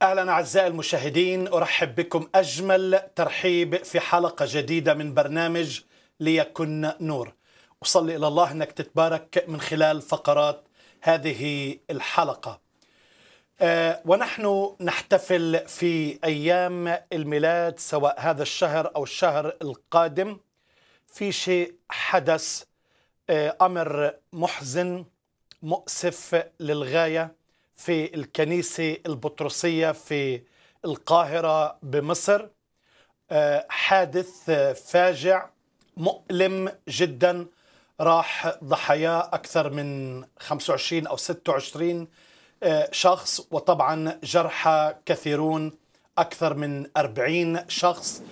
أهلا أعزائي المشاهدين، أرحب بكم أجمل ترحيب في حلقة جديدة من برنامج ليكن نور. أصلي إلى الله أنك تتبارك من خلال فقرات هذه الحلقة. ونحن نحتفل في أيام الميلاد، سواء هذا الشهر أو الشهر القادم، في شيء حدث، أمر محزن مؤسف للغاية في الكنيسة البطرسية في القاهرة بمصر. حادث فاجع مؤلم جدا، راح ضحاياه أكثر من 25 أو 26 شخص، وطبعا جرحى كثيرون أكثر من 40 شخص،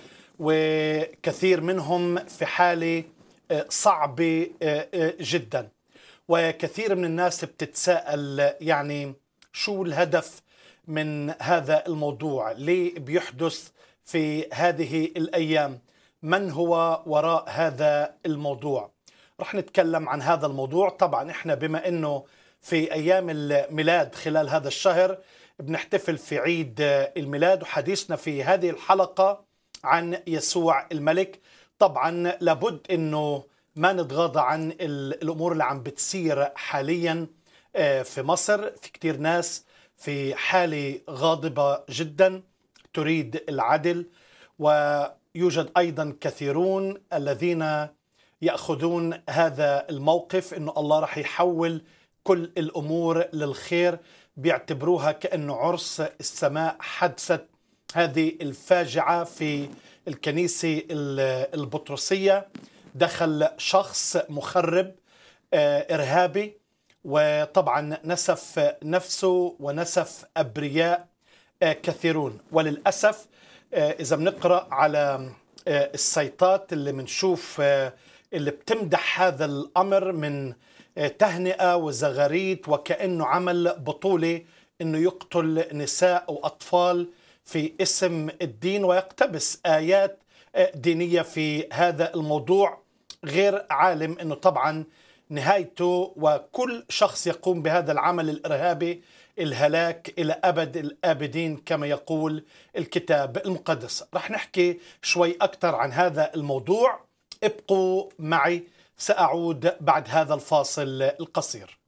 وكثير منهم في حالة صعبة جدا. وكثير من الناس بتتساءل يعني شو الهدف من هذا الموضوع؟ ليه بيحدث في هذه الأيام؟ من هو وراء هذا الموضوع؟ رح نتكلم عن هذا الموضوع. طبعا احنا بما انه في أيام الميلاد خلال هذا الشهر بنحتفل في عيد الميلاد، وحديثنا في هذه الحلقة عن يسوع الملك. طبعا لابد انه ما نتغاضى عن الأمور اللي عم بتصير حاليا في مصر. في كتير ناس في حالة غاضبة جدا تريد العدل، ويوجد أيضا كثيرون الذين يأخذون هذا الموقف إنه الله رح يحول كل الأمور للخير، بيعتبروها كأنه عرس السماء. حدثت هذه الفاجعة في الكنيسة البطرسية، دخل شخص مخرب إرهابي، وطبعا نسف نفسه ونسف أبرياء كثيرون. وللأسف إذا بنقرأ على السيطات اللي بنشوف اللي بتمدح هذا الأمر من تهنئة وزغاريت، وكأنه عمل بطولة إنه يقتل نساء وأطفال في اسم الدين ويقتبس آيات دينية في هذا الموضوع، غير عالم أنه طبعا نهايته وكل شخص يقوم بهذا العمل الإرهابي الهلاك إلى أبد الآبدين كما يقول الكتاب المقدس. رح نحكي شوي أكثر عن هذا الموضوع، ابقوا معي، سأعود بعد هذا الفاصل القصير.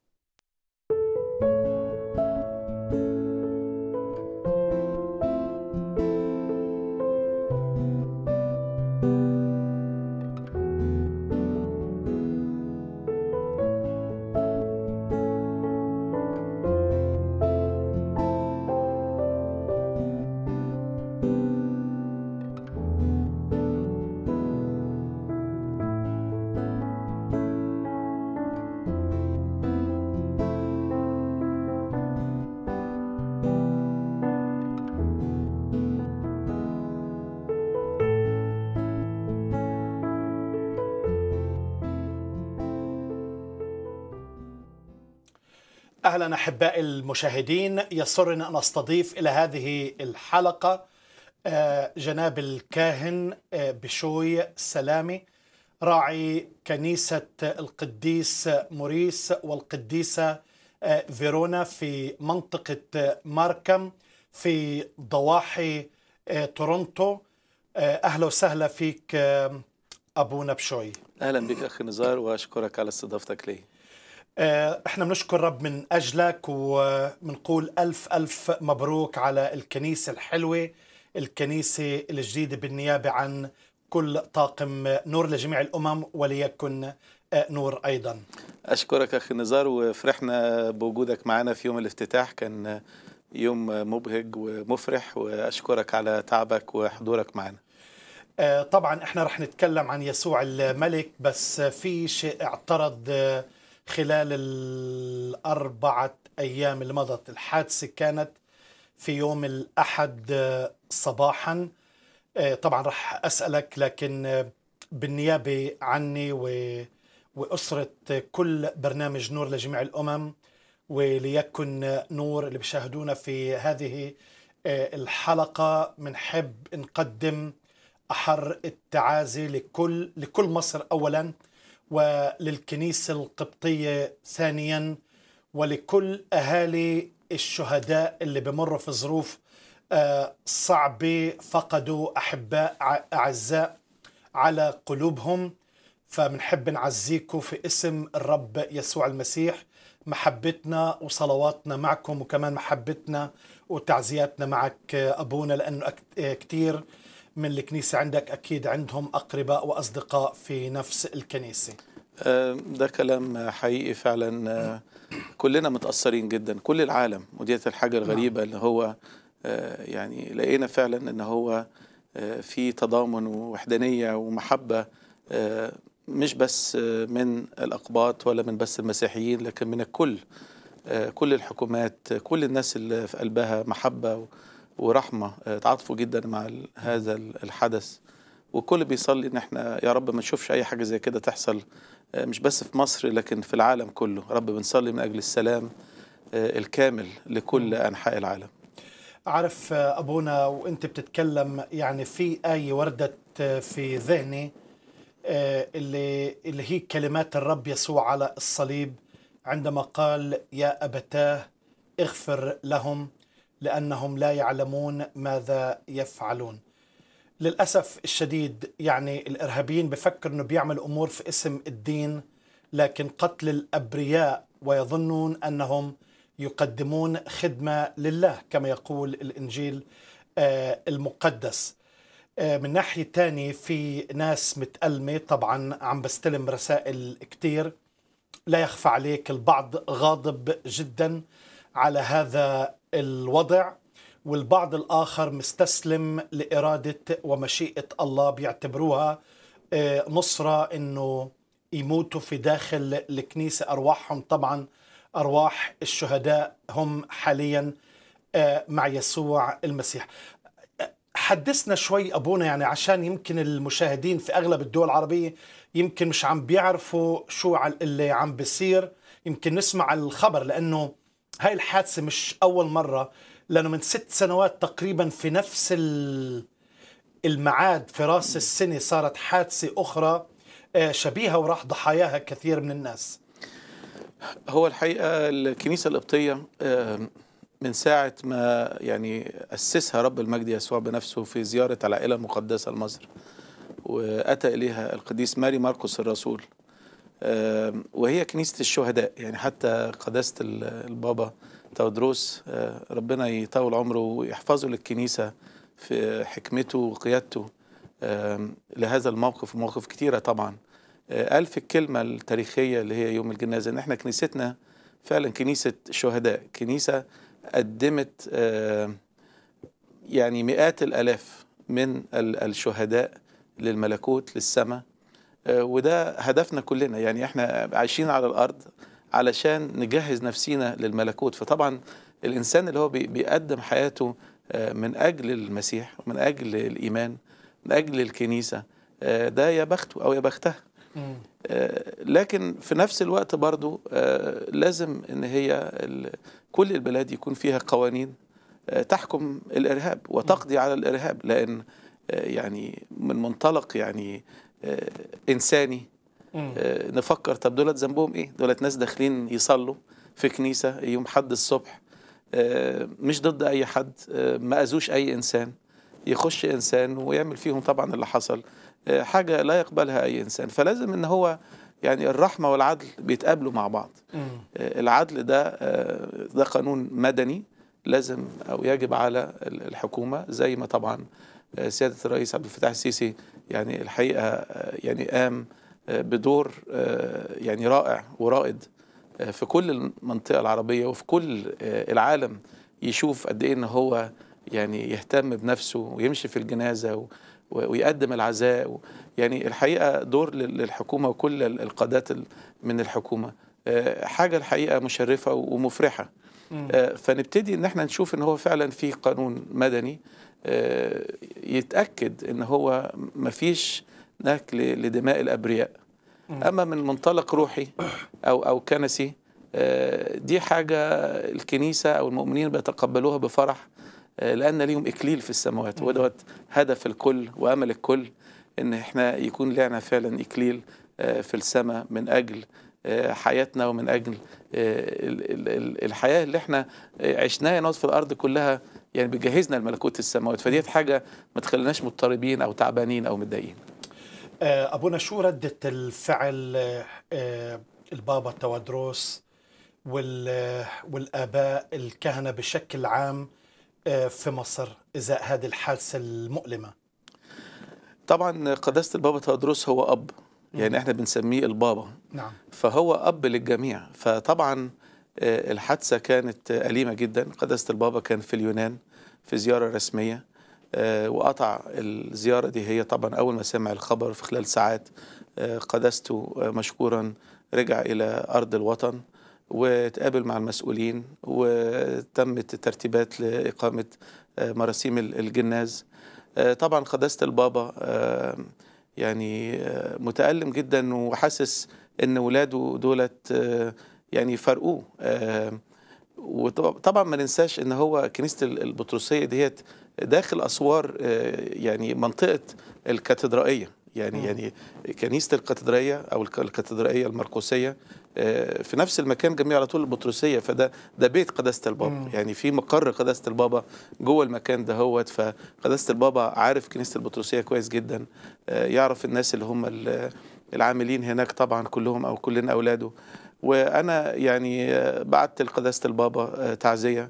أهلا أحبائي المشاهدين، يسرني أن أستضيف إلى هذه الحلقة جناب الكاهن بشوي سلامي، راعي كنيسة القديس موريس والقديسة فيرونا في منطقة ماركم في ضواحي تورونتو. أهلا وسهلا فيك أبونا بشوي. أهلا بك أخي نزار، وأشكرك على استضافتك لي. احنا بنشكر رب من أجلك، وبنقول ألف مبروك على الكنيسة الحلوة، الكنيسة الجديدة، بالنيابة عن كل طاقم نور لجميع الأمم وليكن نور أيضا. أشكرك أخي نزار، وفرحنا بوجودك معنا في يوم الافتتاح، كان يوم مبهج ومفرح، وأشكرك على تعبك وحضورك معنا. طبعا احنا رح نتكلم عن يسوع الملك، بس في شيء اعترض خلال الأربعة أيام اللي مضت. الحادثة كانت في يوم الأحد صباحا. طبعا رح أسألك، لكن بالنيابة عني وأسرة كل برنامج نور لجميع الأمم وليكن نور اللي بيشاهدونا في هذه الحلقة، منحب نقدم أحر التعازي لكل مصر أولا، وللكنيسة القبطية ثانيا، ولكل أهالي الشهداء اللي بمروا في ظروف صعبة، فقدوا أحباء أعزاء على قلوبهم. فمنحب نعزيكم في اسم الرب يسوع المسيح. محبتنا وصلواتنا معكم، وكمان محبتنا وتعزياتنا معك أبونا، لأنه كتير من الكنيسة عندك أكيد عندهم أقرباء وأصدقاء في نفس الكنيسة. ده كلام حقيقي فعلا. كلنا متأثرين جدا، كل العالم، ودي الحاجة الغريبة اللي هو يعني لقينا فعلا ان هو في تضامن ووحدانية ومحبة، مش بس من الأقباط ولا من بس المسيحيين، لكن من الكل، كل الحكومات، كل الناس اللي في قلبها محبة ورحمة تعاطفوا جدا مع هذا الحدث. وكل بيصلي ان احنا يا رب ما نشوفش اي حاجة زي كده تحصل، مش بس في مصر لكن في العالم كله. رب بنصلي من اجل السلام الكامل لكل انحاء العالم. أعرف أبونا وأنت بتتكلم، يعني في آية وردت في ذهني، اللي هي كلمات الرب يسوع على الصليب عندما قال: يا أبتاه اغفر لهم لأنهم لا يعلمون ماذا يفعلون. للأسف الشديد يعني الإرهابيين بفكر أنه بيعمل أمور في اسم الدين، لكن قتل الأبرياء ويظنون أنهم يقدمون خدمة لله كما يقول الإنجيل المقدس. من ناحية تانية في ناس متألمة، طبعا عم بستلم رسائل كتير، لا يخفى عليك البعض غاضب جدا على هذا الوضع، والبعض الآخر مستسلم لإرادة ومشيئة الله، بيعتبروها نصرة إنه يموتوا في داخل الكنيسة. أرواحهم طبعا أرواح الشهداء هم حاليا مع يسوع المسيح. حدثنا شوي أبونا، يعني عشان يمكن المشاهدين في أغلب الدول العربية يمكن مش عم بيعرفوا شو اللي عم بيصير. يمكن نسمع الخبر، لأنه هاي الحادثة مش أول مرة، لأنه من 6 سنوات تقريبا في نفس المعاد في راس السنة صارت حادثة أخرى شبيهة وراح ضحاياها كثير من الناس. هو الحقيقة الكنيسة القبطية من ساعة ما يعني أسسها رب المجد يسوع بنفسه في زيارة العائلة المقدسة لمصر، وأتى إليها القديس ماري مرقس الرسول، وهي كنيسة الشهداء. يعني حتى قداسة البابا تودروس، ربنا يطول عمره ويحفظه للكنيسة في حكمته وقيادته لهذا الموقف ومواقف كتيرة طبعا. قال في الكلمة التاريخية اللي هي يوم الجنازة إن إحنا كنيستنا فعلا كنيسة شهداء، كنيسة قدمت يعني مئات الآلاف من الشهداء للملكوت للسماء. وده هدفنا كلنا، يعني احنا عايشين على الأرض علشان نجهز نفسينا للملكوت. فطبعا الإنسان اللي هو بيقدم حياته من أجل المسيح ومن أجل الإيمان من أجل الكنيسة، ده يا بخته أو يا بختها. لكن في نفس الوقت برضو لازم ان هي كل البلاد يكون فيها قوانين تحكم الإرهاب وتقضي على الإرهاب، لأن يعني من منطلق يعني إنساني نفكر طب دولت ذنبهم إيه؟ دولت ناس داخلين يصلوا في كنيسة يوم حد الصبح، مش ضد أي حد، ما أذوش أي إنسان، يخش إنسان ويعمل فيهم طبعا اللي حصل، حاجة لا يقبلها أي إنسان. فلازم إن هو يعني الرحمة والعدل بيتقابلوا مع بعض. العدل ده قانون مدني لازم أو يجب على الحكومة، زي ما طبعا سيادة الرئيس عبد الفتاح السيسي يعني الحقيقة يعني قام بدور يعني رائع ورائد في كل المنطقة العربية وفي كل العالم، يشوف قد إيه إن هو يعني يهتم بنفسه ويمشي في الجنازة ويقدم العزاء. يعني الحقيقة دور للحكومة وكل القادات من الحكومة حاجة الحقيقة مشرفة ومفرحة. فنبتدي ان احنا نشوف ان هو فعلا في قانون مدني يتأكد ان هو مفيش نهك لدماء الأبرياء. أما من منطلق روحي أو كنسي، دي حاجة الكنيسة أو المؤمنين بيتقبلوها بفرح، لأن ليهم إكليل في السماوات، ودوت هدف الكل وأمل الكل إن إحنا يكون لنا فعلا إكليل في السماء من أجل حياتنا ومن أجل الحياة اللي احنا عشناها نقعد في الأرض كلها، يعني بيجهزنا لملكوت السماوات. فديت حاجة ما تخليناش مضطربين أو تعبانين أو متضايقين. أبونا، شو ردة الفعل البابا تودروس والآباء الكهنة بشكل عام في مصر إزاء هذه الحادثة المؤلمة؟ طبعا قداسة البابا تودروس هو أب، يعني احنا بنسميه البابا. نعم. فهو أب للجميع. فطبعا الحادثة كانت أليمة جدا. قداسة البابا كان في اليونان في زيارة رسمية، وقطع الزيارة دي. هي طبعا أول ما سمع الخبر في خلال ساعات قداسته مشكورا رجع إلى أرض الوطن وتقابل مع المسؤولين، وتمت الترتيبات لإقامة مراسيم الجناز. طبعا قداسة البابا يعني متألم جدا وحاسس ان ولاده دولت يعني فرقوه. وطبعا ما ننساش ان هو كنيسة البطرسية ديت داخل اسوار يعني منطقة الكاتدرائية، يعني كنيسة الكاتدرائية او الكاتدرائية المرقسية في نفس المكان جنبيه على طول البطرسية. فده بيت قداسة البابا، يعني في مقر قداسة البابا جوه المكان ده هوت. فقداسة البابا عارف كنيسة البطرسية كويس جدا، يعرف الناس اللي هم العاملين هناك طبعا كلهم او كلنا اولاده. وانا يعني بعت لقداسة البابا تعزية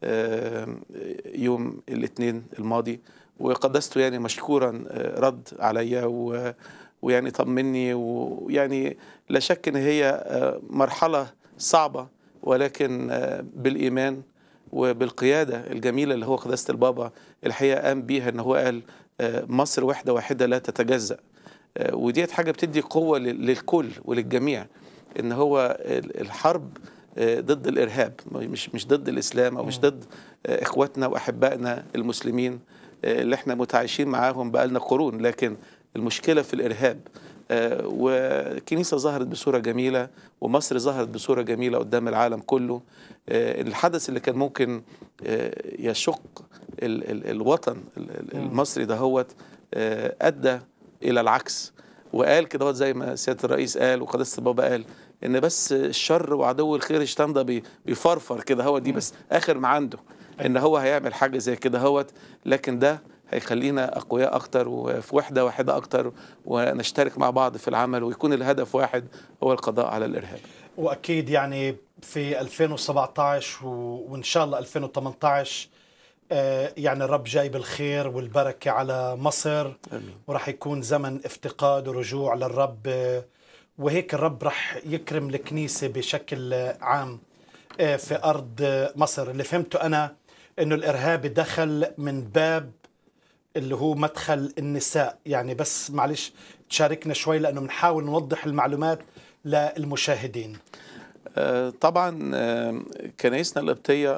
يوم الاثنين الماضي، وقداسته يعني مشكورا رد عليا ويعني طمني. ويعني لا شك ان هي مرحلة صعبة، ولكن بالإيمان وبالقيادة الجميلة اللي هو قداسة البابا الحقيقة قام بيها، ان هو قال مصر وحدة واحدة لا تتجزأ. وديت حاجة بتدي قوة للكل وللجميع، ان هو الحرب ضد الإرهاب، مش ضد الإسلام أو مش ضد إخواتنا وأحبائنا المسلمين اللي احنا متعايشين معاهم بقالنا قرون، لكن المشكلة في الإرهاب. وكنيسة ظهرت بصورة جميلة، ومصر ظهرت بصورة جميلة قدام العالم كله. الحدث اللي كان ممكن يشق الوطن المصري ده هو أدى إلى العكس. وقال كده زي ما سيادة الرئيس قال وقداسة البابا قال ان بس الشر وعدو الخير الشيطان ده بيفرفر كده هو، دي بس اخر ما عنده ان هو هيعمل حاجه زي كده هوت. لكن ده هيخلينا اقوياء اكتر وفي وحده واحده اكتر، ونشترك مع بعض في العمل، ويكون الهدف واحد هو القضاء على الارهاب. واكيد يعني في 2017 وان شاء الله 2018 يعني الرب جاي بالخير والبركه على مصر. آمين. وراح يكون زمن افتقاد ورجوع للرب، وهيك الرب رح يكرم الكنيسة بشكل عام في أرض مصر. اللي فهمته أنا أنه الإرهاب دخل من باب اللي هو مدخل النساء. يعني بس معلش تشاركنا شوي لأنه بنحاول نوضح المعلومات للمشاهدين. طبعا كنايسنا القبطية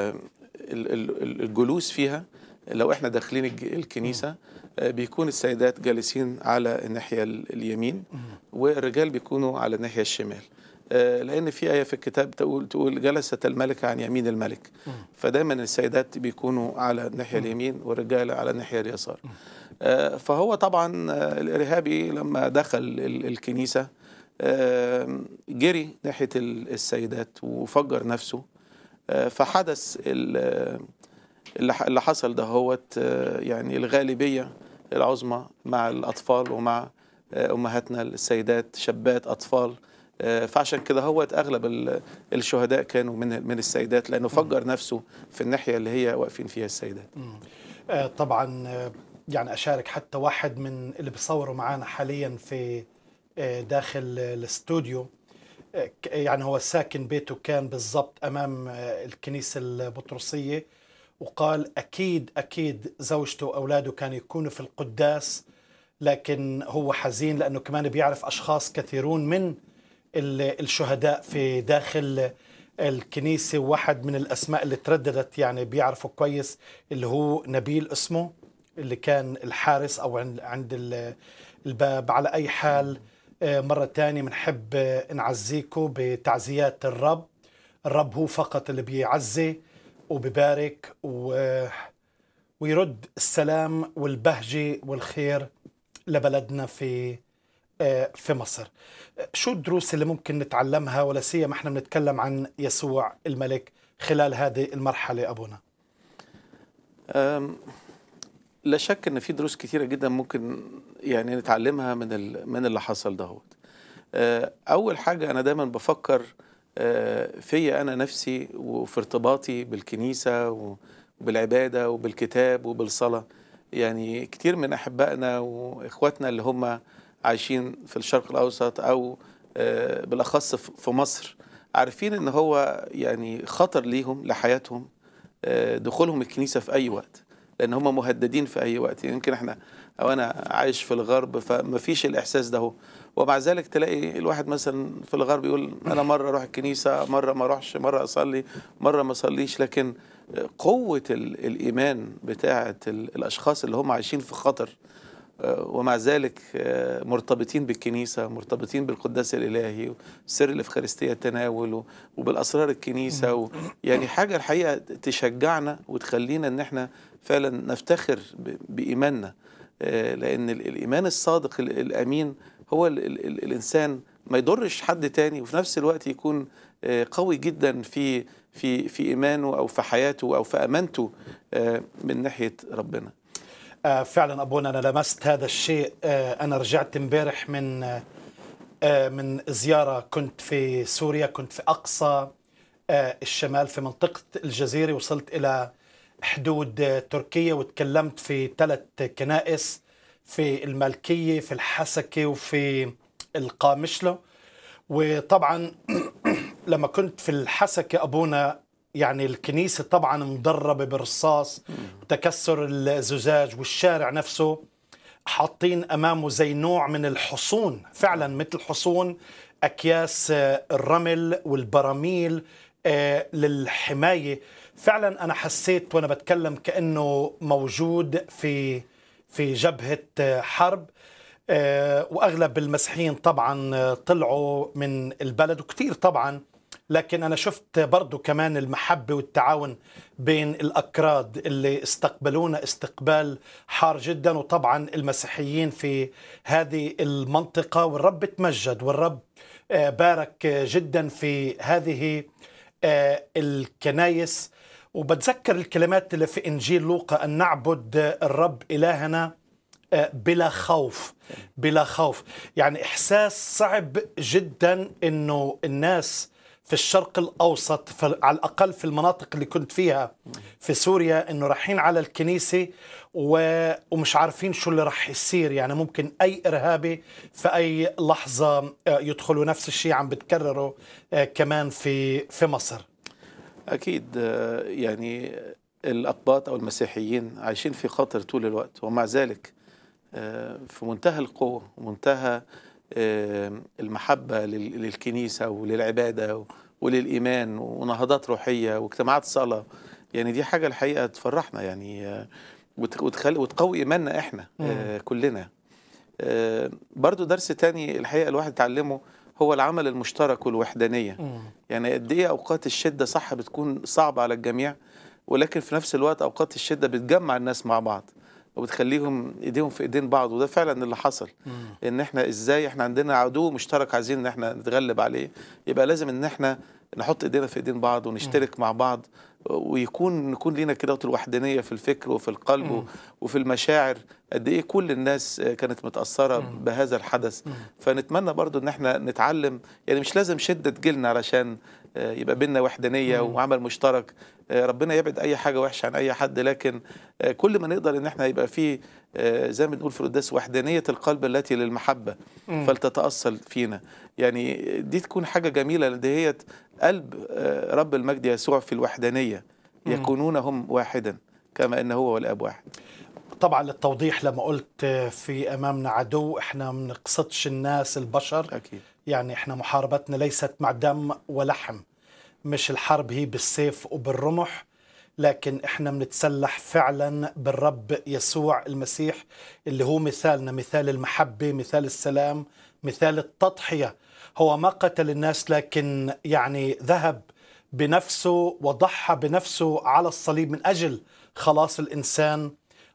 الجلوس فيها لو احنا داخلين الكنيسة بيكون السيدات جالسين على الناحية اليمين والرجال بيكونوا على الناحية الشمال، لأن في آية في الكتاب تقول جلست الملكة عن يمين الملك. فدايما السيدات بيكونوا على الناحية اليمين والرجال على الناحية اليسار. فهو طبعا الإرهابي لما دخل الكنيسة جري ناحية السيدات وفجر نفسه. فحدث اللي حصل ده هوت يعني الغالبية العظمى مع الأطفال ومع أمهاتنا السيدات شابات أطفال. فعشان كده هوت أغلب الشهداء كانوا من السيدات، لأنه فجر نفسه في الناحية اللي هي واقفين فيها السيدات. طبعا يعني أشارك حتى واحد من اللي بيصوروا معانا حاليا في داخل الاستوديو، يعني هو ساكن بيته كان بالضبط أمام الكنيسة البطرسية، وقال أكيد زوجته وأولاده كانوا يكونوا في القداس، لكن هو حزين لأنه كمان بيعرف أشخاص كثيرون من الشهداء في داخل الكنيسة. واحد من الأسماء اللي ترددت يعني بيعرفه كويس اللي هو نبيل اسمه، اللي كان الحارس أو عند الباب. على أي حال مرة تانية بنحب نعزيكم بتعزيات الرب. الرب هو فقط اللي بيعزي وبيبارك ويرد السلام والبهجة والخير لبلدنا في في مصر. شو الدروس اللي ممكن نتعلمها، ولا سيما احنا بنتكلم عن يسوع الملك خلال هذه المرحلة أبونا؟ أم، لا شك ان في دروس كتيره جدا ممكن يعني نتعلمها من اللي حصل دهوت. اول حاجه انا دايما بفكر فيا انا نفسي وفي ارتباطي بالكنيسه وبالعباده وبالكتاب وبالصلاه. يعني كتير من احبائنا واخواتنا اللي هم عايشين في الشرق الاوسط او بالاخص في مصر عارفين ان هو يعني خطر ليهم لحياتهم دخولهم الكنيسة في أي وقت، لأن هم مهددين في أي وقت. يمكن إحنا أو أنا عايش في الغرب فما فيش الإحساس ده هو. ومع ذلك تلاقي الواحد مثلا في الغرب يقول أنا مرة أروح الكنيسة، مرة ما أروحش، مرة أصلي، مرة ما أصليش. لكن قوة الإيمان بتاعة الأشخاص اللي هم عايشين في خطر ومع ذلك مرتبطين بالكنيسة، مرتبطين بالقداس الإلهي وسر الإفخارستية التناول وبالأسرار الكنيسة يعني حاجة الحقيقة تشجعنا وتخلينا إن احنا فعلا نفتخر بإيماننا، لأن الإيمان الصادق الأمين هو الإنسان ما يضرش حد تاني، وفي نفس الوقت يكون قوي جدا في إيمانه أو في حياته أو في أمانته من ناحية ربنا. فعلا أبونا أنا لمست هذا الشيء. أنا رجعت امبارح من زيارة، كنت في سوريا، كنت في أقصى الشمال في منطقة الجزيرة، وصلت إلى حدود تركيا وتكلمت في 3 كنائس، في المالكية، في الحسكة، وفي القامشلو. وطبعا لما كنت في الحسكة أبونا، يعني الكنيسة طبعا مدربة بالرصاص وتكسر الزجاج، والشارع نفسه حاطين أمامه زي نوع من الحصون، فعلا مثل حصون، أكياس الرمل والبراميل للحماية. فعلا أنا حسيت وأنا بتكلم كأنه موجود في جبهة حرب. وأغلب المسيحيين طبعا طلعوا من البلد وكتير طبعا، لكن أنا شفت برضو كمان المحبة والتعاون بين الأكراد اللي استقبلونا استقبال حار جدا، وطبعا المسيحيين في هذه المنطقة. والرب تمجد، والرب بارك جدا في هذه الكنايس. وبتذكر الكلمات اللي في إنجيل لوقا: أن نعبد الرب إلهنا بلا خوف. بلا خوف يعني إحساس صعب جدا إنه الناس في الشرق الأوسط، على الأقل في المناطق اللي كنت فيها في سوريا، إنه رايحين على الكنيسة ومش عارفين شو اللي راح يصير. يعني ممكن أي إرهابي في أي لحظة يدخلوا. نفس الشيء عم بتكرروا كمان في مصر. أكيد يعني الأقباط أو المسيحيين عايشين في خطر طول الوقت، ومع ذلك في منتهى القوة ومنتهى المحبة للكنيسة وللعبادة وللإيمان ونهضات روحية واجتماعات صلاة. يعني دي حاجة الحقيقة تفرحنا يعني وتقوي إيماننا إحنا كلنا. برضو درس تاني الحقيقة الواحد تعلمه هو العمل المشترك والوحدانية. يعني قد إيه أوقات الشدة صح بتكون صعبة على الجميع، ولكن في نفس الوقت أوقات الشدة بتجمع الناس مع بعض وبتخليهم ايديهم في ايدين بعض. وده فعلا اللي حصل. ان احنا ازاي احنا عندنا عدو مشترك عايزين ان احنا نتغلب عليه، يبقى لازم ان احنا نحط ايدينا في ايدين بعض ونشترك مع بعض، نكون لينا كده الوحدانيه في الفكر وفي القلب وفي المشاعر. قد ايه كل الناس كانت متاثره بهذا الحدث. فنتمنى برضو ان احنا نتعلم، يعني مش لازم شده تجيلنا علشان يبقى بيننا وحدانيه وعمل مشترك. ربنا يبعد اي حاجه وحشه عن اي حد، لكن كل ما نقدر ان احنا يبقى فيه زي ما بنقول في القداس وحدانيه القلب التي للمحبه فلتتاصل فينا. يعني دي تكون حاجه جميله، لان هي قلب رب المجد يسوع في الوحدانيه، يكونون هم واحدا كما ان هو والاب واحد. طبعا للتوضيح، لما قلت في امامنا عدو، احنا ما بنقصدش الناس البشر. أكيد. يعني احنا محاربتنا ليست مع دم ولحم، مش الحرب هي بالسيف وبالرمح، لكن احنا بنتسلح فعلا بالرب يسوع المسيح، اللي هو مثالنا، مثال المحبة، مثال السلام، مثال التضحية. هو ما قتل الناس، لكن يعني ذهب بنفسه وضحى بنفسه على الصليب من أجل خلاص الإنسان.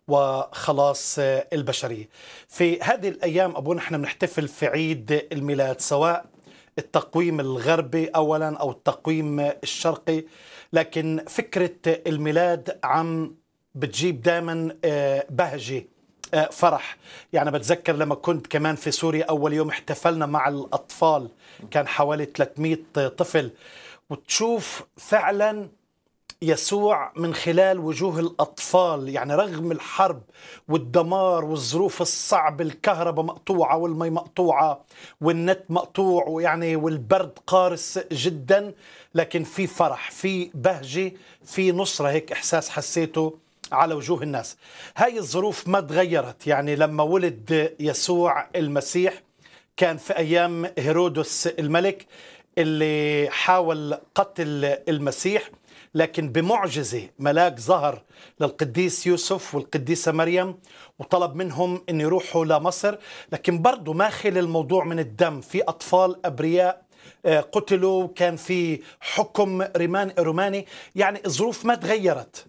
وخلاص البشرية. في هذه الأيام أبونا احنا بنحتفل في عيد الميلاد، سواء التقويم الغربي أولا أو التقويم الشرقي، لكن فكرة الميلاد عم بتجيب دائما بهجة، فرح. يعني بتذكر لما كنت كمان في سوريا أول يوم احتفلنا مع الأطفال، كان حوالي 300 طفل، وتشوف فعلا يسوع من خلال وجوه الأطفال. يعني رغم الحرب والدمار والظروف الصعبة، الكهرباء مقطوعة والمي مقطوعة والنت مقطوع، ويعني والبرد قارس جدا، لكن في فرح، في بهجة، في نصرة. هيك إحساس حسيته على وجوه الناس. هاي الظروف ما تغيرت. يعني لما ولد يسوع المسيح كان في أيام هيرودس الملك اللي حاول قتل المسيح، لكن بمعجزة ملاك ظهر للقديس يوسف والقديسة مريم وطلب منهم أن يروحوا لمصر. لكن برضو ما خل الموضوع من الدم، في أطفال أبرياء قتلوا، كان في حكم روماني. يعني الظروف ما تغيرت.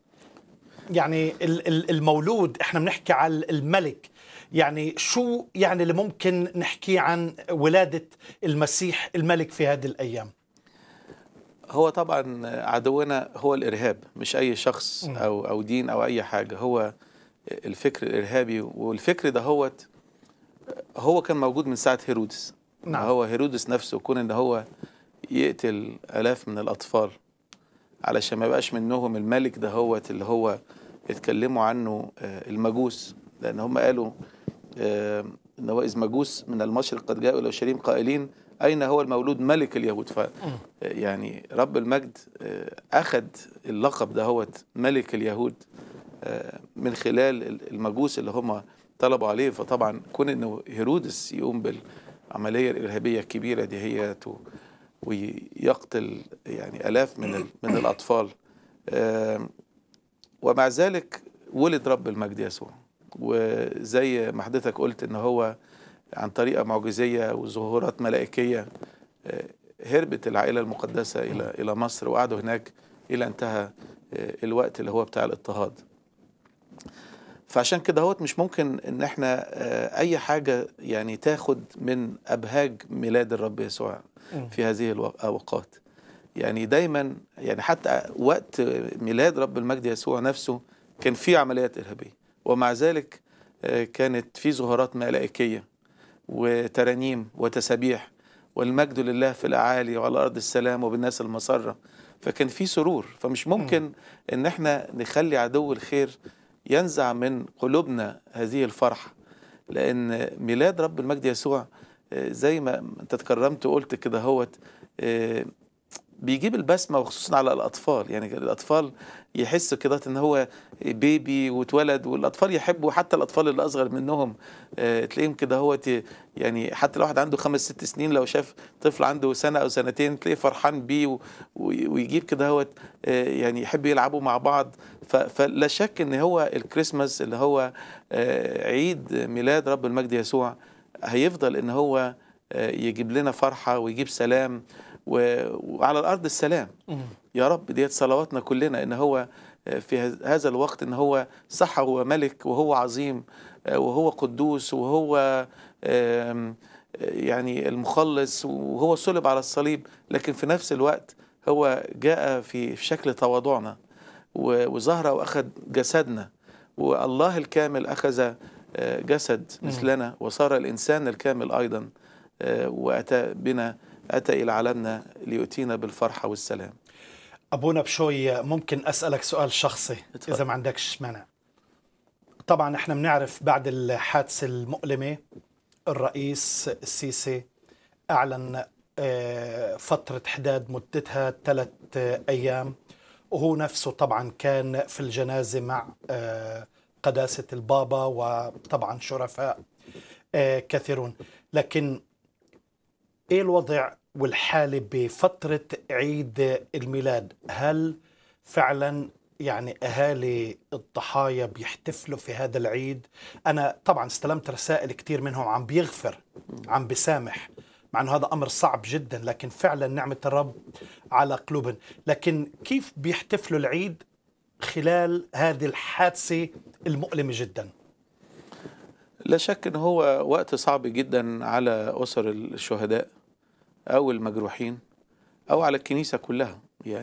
يعني المولود، احنا بنحكي على الملك. يعني شو يعني اللي ممكن نحكي عن ولادة المسيح الملك في هذه الأيام؟ هو طبعا عدونا هو الإرهاب، مش أي شخص أو دين أو أي حاجة، هو الفكر الإرهابي. والفكر ده هو كان موجود من ساعة هيرودس. نعم. هو هيرودس نفسه كون إن هو يقتل آلاف من الأطفال علشان ما يبقاش منهم الملك ده اللي هو اتكلموا عنه المجوس، لأن هم قالوا إن هو إذ مجوس من المشرق قد جاءوا إلى أورشليم قائلين أين هو المولود ملك اليهود. يعني رب المجد أخذ اللقب ده ملك اليهود من خلال المجوس اللي هم طلبوا عليه. فطبعا كون إنه هيرودس يقوم بالعملية الإرهابية الكبيرة دي ويقتل يعني آلاف من الأطفال، ومع ذلك ولد رب المجد يسوع. وزي ما حضرتك قلت إن هو عن طريقة معجزية وظهورات ملائكية هربت العائلة المقدسة إلى مصر، وقعدوا هناك إلى انتهى الوقت اللي هو بتاع الاضطهاد. فعشان كده مش ممكن إن احنا أي حاجة يعني تاخد من أبهاج ميلاد الرب يسوع في هذه الأوقات. يعني دايما يعني حتى وقت ميلاد رب المجد يسوع نفسه كان في عمليات إرهابية، ومع ذلك كانت في ظهورات ملائكية وترانيم وتسابيح، والمجد لله في الأعالي وعلى أرض السلام وبالناس المسرة. فكان في سرور. فمش ممكن إن احنا نخلي عدو الخير ينزع من قلوبنا هذه الفرحة، لأن ميلاد رب المجد يسوع زي ما انت تكرمت وقلت كده بيجيب البسمة، وخصوصا على الأطفال. يعني الأطفال يحسوا كده إن هو بيبي واتولد، والأطفال يحبوا، حتى الأطفال اللي أصغر منهم تلاقيهم كده يعني حتى لو واحد عنده 5-6 سنين لو شاف طفل عنده سنة أو سنتين تلاقيه فرحان بيه ويجيب كده يعني يحب يلعبوا مع بعض. فلا شك إن هو الكريسماس اللي هو عيد ميلاد رب المجد يسوع هيفضل إن هو يجيب لنا فرحة ويجيب سلام وعلى الأرض السلام. يا رب ديت صلواتنا كلنا، إن هو في هذا الوقت إن هو صح، هو ملك وهو عظيم وهو قدوس وهو يعني المخلص، وهو صلب على الصليب، لكن في نفس الوقت هو جاء في شكل تواضعنا وظهر وأخذ جسدنا، والله الكامل أخذ جسد مثلنا وصار الإنسان الكامل أيضا، وأتى بنا، أتى إلى عالمنا ليؤتينا بالفرحة والسلام. أبونا بشوي، ممكن أسألك سؤال شخصي إذا ما عندكش مانع؟ طبعا احنا بنعرف بعد الحادثة المؤلمة الرئيس السيسي أعلن فترة حداد مدتها 3 أيام، وهو نفسه طبعا كان في الجنازة مع قداسة البابا وطبعا شرفاء كثيرون. لكن ايه الوضع والحالة بفترة عيد الميلاد؟ هل فعلا يعني أهالي الضحايا بيحتفلوا في هذا العيد؟ أنا طبعا استلمت رسائل كتير منهم عم بيغفر، عم بيسامح، مع أنه هذا أمر صعب جدا، لكن فعلا نعمة الرب على قلوبهم. لكن كيف بيحتفلوا العيد خلال هذه الحادثة المؤلمة جدا؟ لا شك ان هو وقت صعب جدا على اسر الشهداء او المجروحين او على الكنيسه كلها.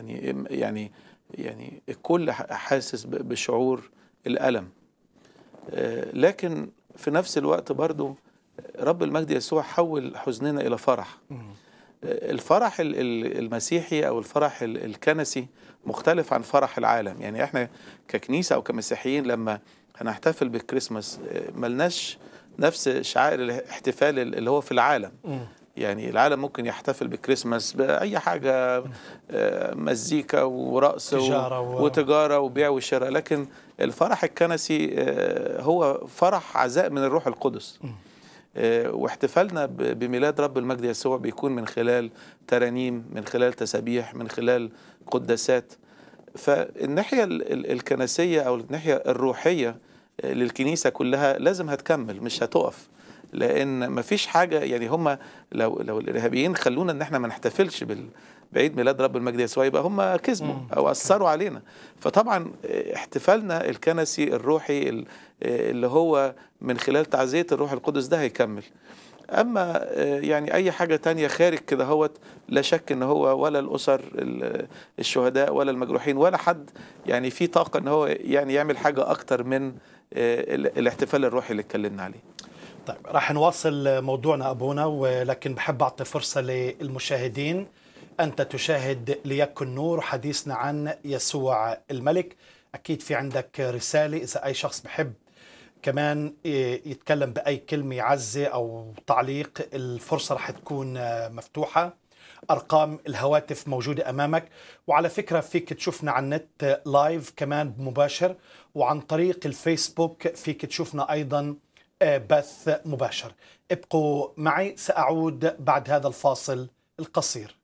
يعني الكل حاسس بشعور الالم. لكن في نفس الوقت برضو رب المجد يسوع حول حزننا الى فرح. الفرح المسيحي او الفرح الكنسي مختلف عن فرح العالم. يعني احنا ككنيسه او كمسيحيين لما هنحتفل بالكريسماس ملناش نفس شعائر الاحتفال اللي هو في العالم. يعني العالم ممكن يحتفل بالكريسماس بأي حاجة، مزيكا ورقص وتجارة وبيع وشراء، لكن الفرح الكنسي هو فرح عزاء من الروح القدس. واحتفالنا بميلاد رب المجد يسوع بيكون من خلال ترانيم، من خلال تسابيح، من خلال قداسات. فالناحية الكنسية أو الناحية الروحية للكنيسة كلها لازم هتكمل، مش هتقف، لأن مفيش حاجة. يعني هم لو الإرهابيين خلونا إن احنا ما نحتفلش بعيد ميلاد رب المجد يسوع يبقى هم كذبوا أو أثروا علينا. فطبعا احتفالنا الكنسي الروحي اللي هو من خلال تعزية الروح القدس ده هيكمل. أما يعني أي حاجة تانية خارج كده هوت، لا شك إن هو ولا الأسر الشهداء ولا المجروحين ولا حد يعني في طاقة إن هو يعني يعمل حاجة أكتر من الاحتفال الروحي اللي اتكلمنا عليه. طيب راح نواصل موضوعنا أبونا، ولكن بحب أعطي فرصة للمشاهدين. أنت تشاهد ليكن نور، حديثنا عن يسوع الملك. أكيد في عندك رسالة، إذا أي شخص بحب كمان يتكلم بأي كلمة يعزي أو تعليق، الفرصة رح تكون مفتوحة. أرقام الهواتف موجودة أمامك، وعلى فكرة فيك تشوفنا على النت لايف كمان مباشر، وعن طريق الفيسبوك فيك تشوفنا أيضا بث مباشر. ابقوا معي، سأعود بعد هذا الفاصل القصير.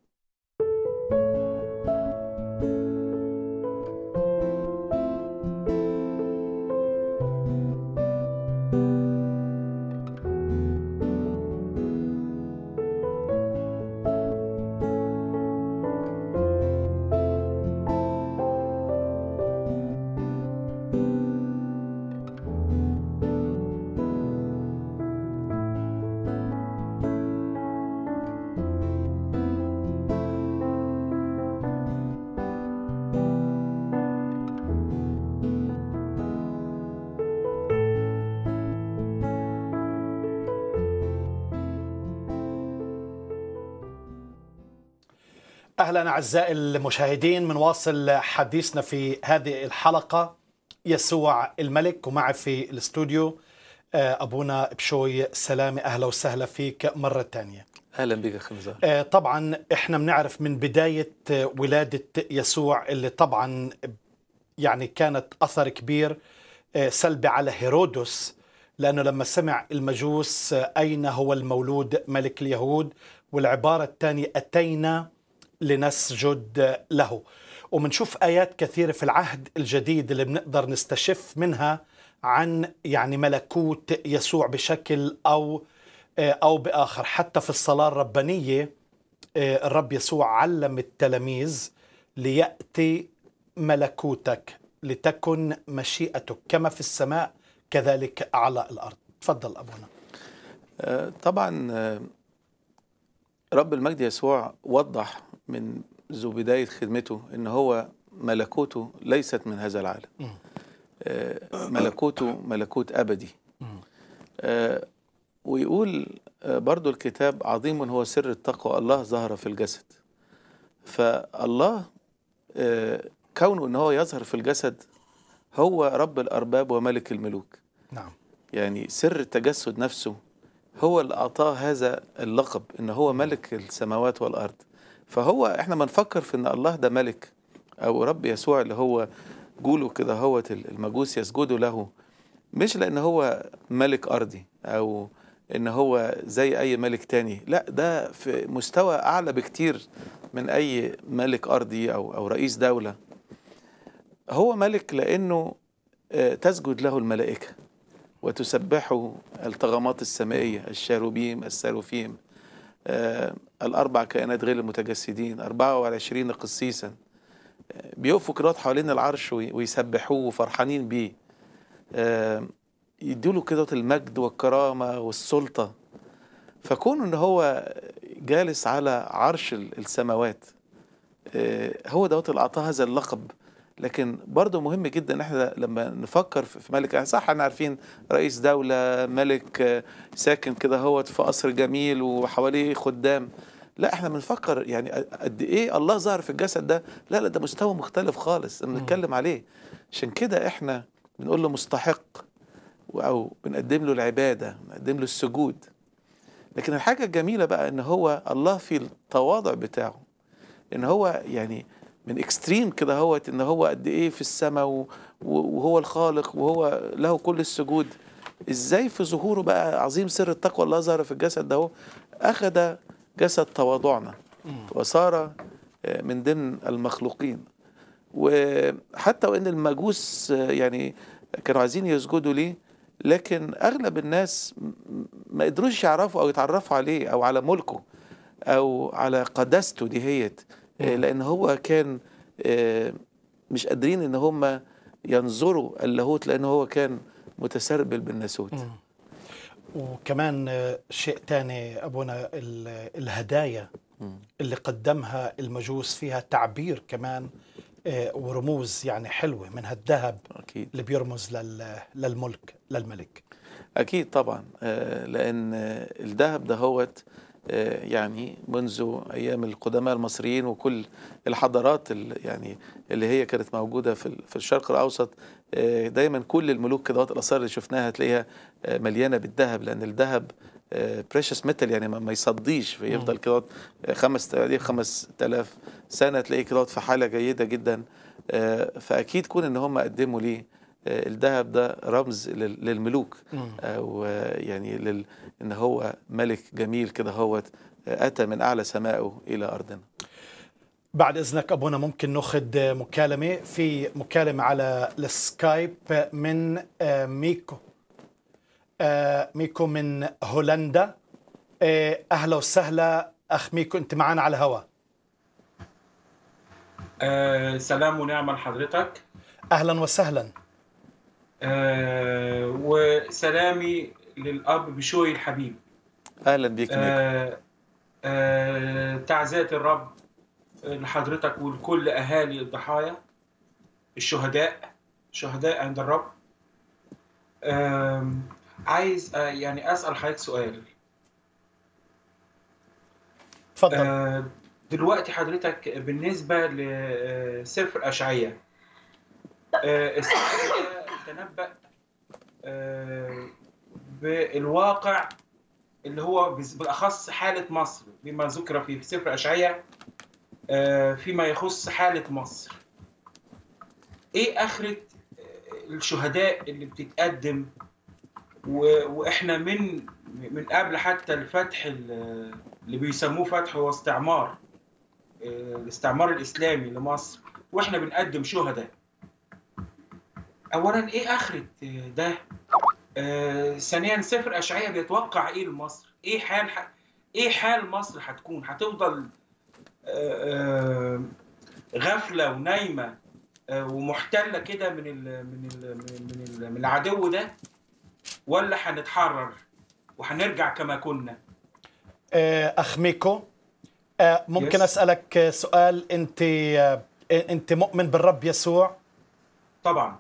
أهلا أعزائي المشاهدين، بنواصل حديثنا في هذه الحلقة يسوع الملك، ومعي في الاستوديو أبونا بشوي سلامة. أهلا وسهلا فيك مرة تانية. أهلا بك أخي نزار. طبعا إحنا بنعرف من بداية ولادة يسوع اللي طبعا يعني كانت أثر كبير سلبي على هيرودس، لأنه لما سمع المجوس أين هو المولود ملك اليهود، والعبارة الثانية أتينا لنسجد له. ومنشوف آيات كثيرة في العهد الجديد اللي بنقدر نستشف منها عن يعني ملكوت يسوع بشكل أو بآخر. حتى في الصلاة الربانية الرب يسوع علم التلاميذ ليأتي ملكوتك، لتكن مشيئتك كما في السماء كذلك على الأرض. تفضل أبونا. طبعا رب المجد يسوع وضح منذ بداية خدمته إن هو ملكوته ليست من هذا العالم. ملكوته ملكوت أبدي. ويقول برضو الكتاب عظيم هو سر التقوى، الله ظهر في الجسد. فالله كونه إن هو يظهر في الجسد هو رب الأرباب وملك الملوك. نعم. يعني سر التجسد نفسه هو اللي أعطاه هذا اللقب إن هو ملك السماوات والأرض. فهو إحنا ما نفكر في إن الله ده ملك أو رب يسوع اللي هو قولوا كده هو المجوس يسجدوا له، مش لأن هو ملك أرضي أو إن هو زي أي ملك تاني، لا، ده في مستوى أعلى بكتير من أي ملك أرضي أو رئيس دولة. هو ملك لأنه تسجد له الملائكة وتسبحه الطغمات السمائية، الشاروبيم الساروفيم، الأربع كائنات غير المتجسدين، 24 قسيسا، بيقفوا كده حوالين العرش ويسبحوه وفرحانين بيه، يدوا كده المجد والكرامة والسلطة. فكون ان هو جالس على عرش السماوات، هو دوت اللي اعطاه هذا اللقب. لكن برضه مهم جدا ان احنا لما نفكر في ملك، يعني صح احنا عارفين رئيس دولة، ملك ساكن كده هو في قصر جميل وحواليه خدام، لا احنا بنفكر يعني قد ايه الله ظهر في الجسد ده. لا ده مستوى مختلف خالص بنتكلم عليه. عشان كده احنا بنقول له مستحق، او بنقدم له العبادة، بنقدم له السجود. لكن الحاجة الجميلة بقى ان هو الله في التواضع بتاعه، ان هو يعني من اكستريم كده هو ان هو قد ايه في السماء وهو الخالق وهو له كل السجود، ازاي في ظهوره بقى عظيم سر التقوى الله ظهر في الجسد ده، اخذ جسد تواضعنا وصار من ضمن المخلوقين. وحتى وان المجوس يعني كانوا عايزين يسجدوا ليه، لكن اغلب الناس ما قدروش يعرفوا او يتعرفوا عليه او على ملكه او على قداسته دهيت، لان هو كان مش قادرين ان هم ينظروا اللاهوت، لان هو كان متسربل بالناسوت. وكمان شيء تاني أبونا، الهدايا اللي قدمها المجوس فيها تعبير كمان ورموز يعني حلوة، منها الذهب أكيد اللي بيرمز للملك. أكيد طبعا، لأن الذهب ده هوت يعني منذ أيام القدماء المصريين وكل الحضارات اللي هي كانت موجودة في الشرق الأوسط، دايما كل الملوك كده الآثار اللي شفناها تلاقيها مليانة بالذهب، لأن الذهب بريشس ميتال، يعني ما يصديش، فيفضل كده 5000 سنة تلاقيه كده في حالة جيدة جدا. فأكيد كون إن هم قدموا ليه الذهب ده رمز للملوك، أو يعني إن هو ملك جميل كده هو أتى من أعلى سمائه إلى أرضنا. بعد إذنك أبونا ممكن نأخذ مكالمة، في مكالمة على السكايب من ميكو. ميكو من هولندا. أهلا وسهلا أخ ميكو، أنت معنا على الهواء. سلام ونعمة لحضرتك. أهلا وسهلا. وسلامي للأب بشوي الحبيب. أهلا بك ميكو. تعزية الرب لحضرتك ولكل أهالي الضحايا الشهداء عند الرب. عايز يعني أسأل حضرتك سؤال. تفضل. دلوقتي حضرتك بالنسبة لسفر أشعياء، السفر تنبأ بالواقع اللي هو بالأخص حالة مصر، بما ذكر في سفر أشعياء فيما يخص حالة مصر. إيه آخرة الشهداء اللي بتتقدم؟ وإحنا من قبل حتى الفتح اللي بيسموه فتح واستعمار، الاستعمار الإسلامي لمصر، وإحنا بنقدم شهداء. أولاً إيه آخرة ده؟ ثانياً سفر أشعياء بيتوقع إيه لمصر؟ إيه حال مصر هتكون؟ هتفضل غفلة ونايمة ومحتلة كده من العدو ده، ولا هنتحرر وهنرجع كما كنا؟ أخ ميكو، ممكن أسألك سؤال؟ أنت مؤمن بالرب يسوع؟ طبعا.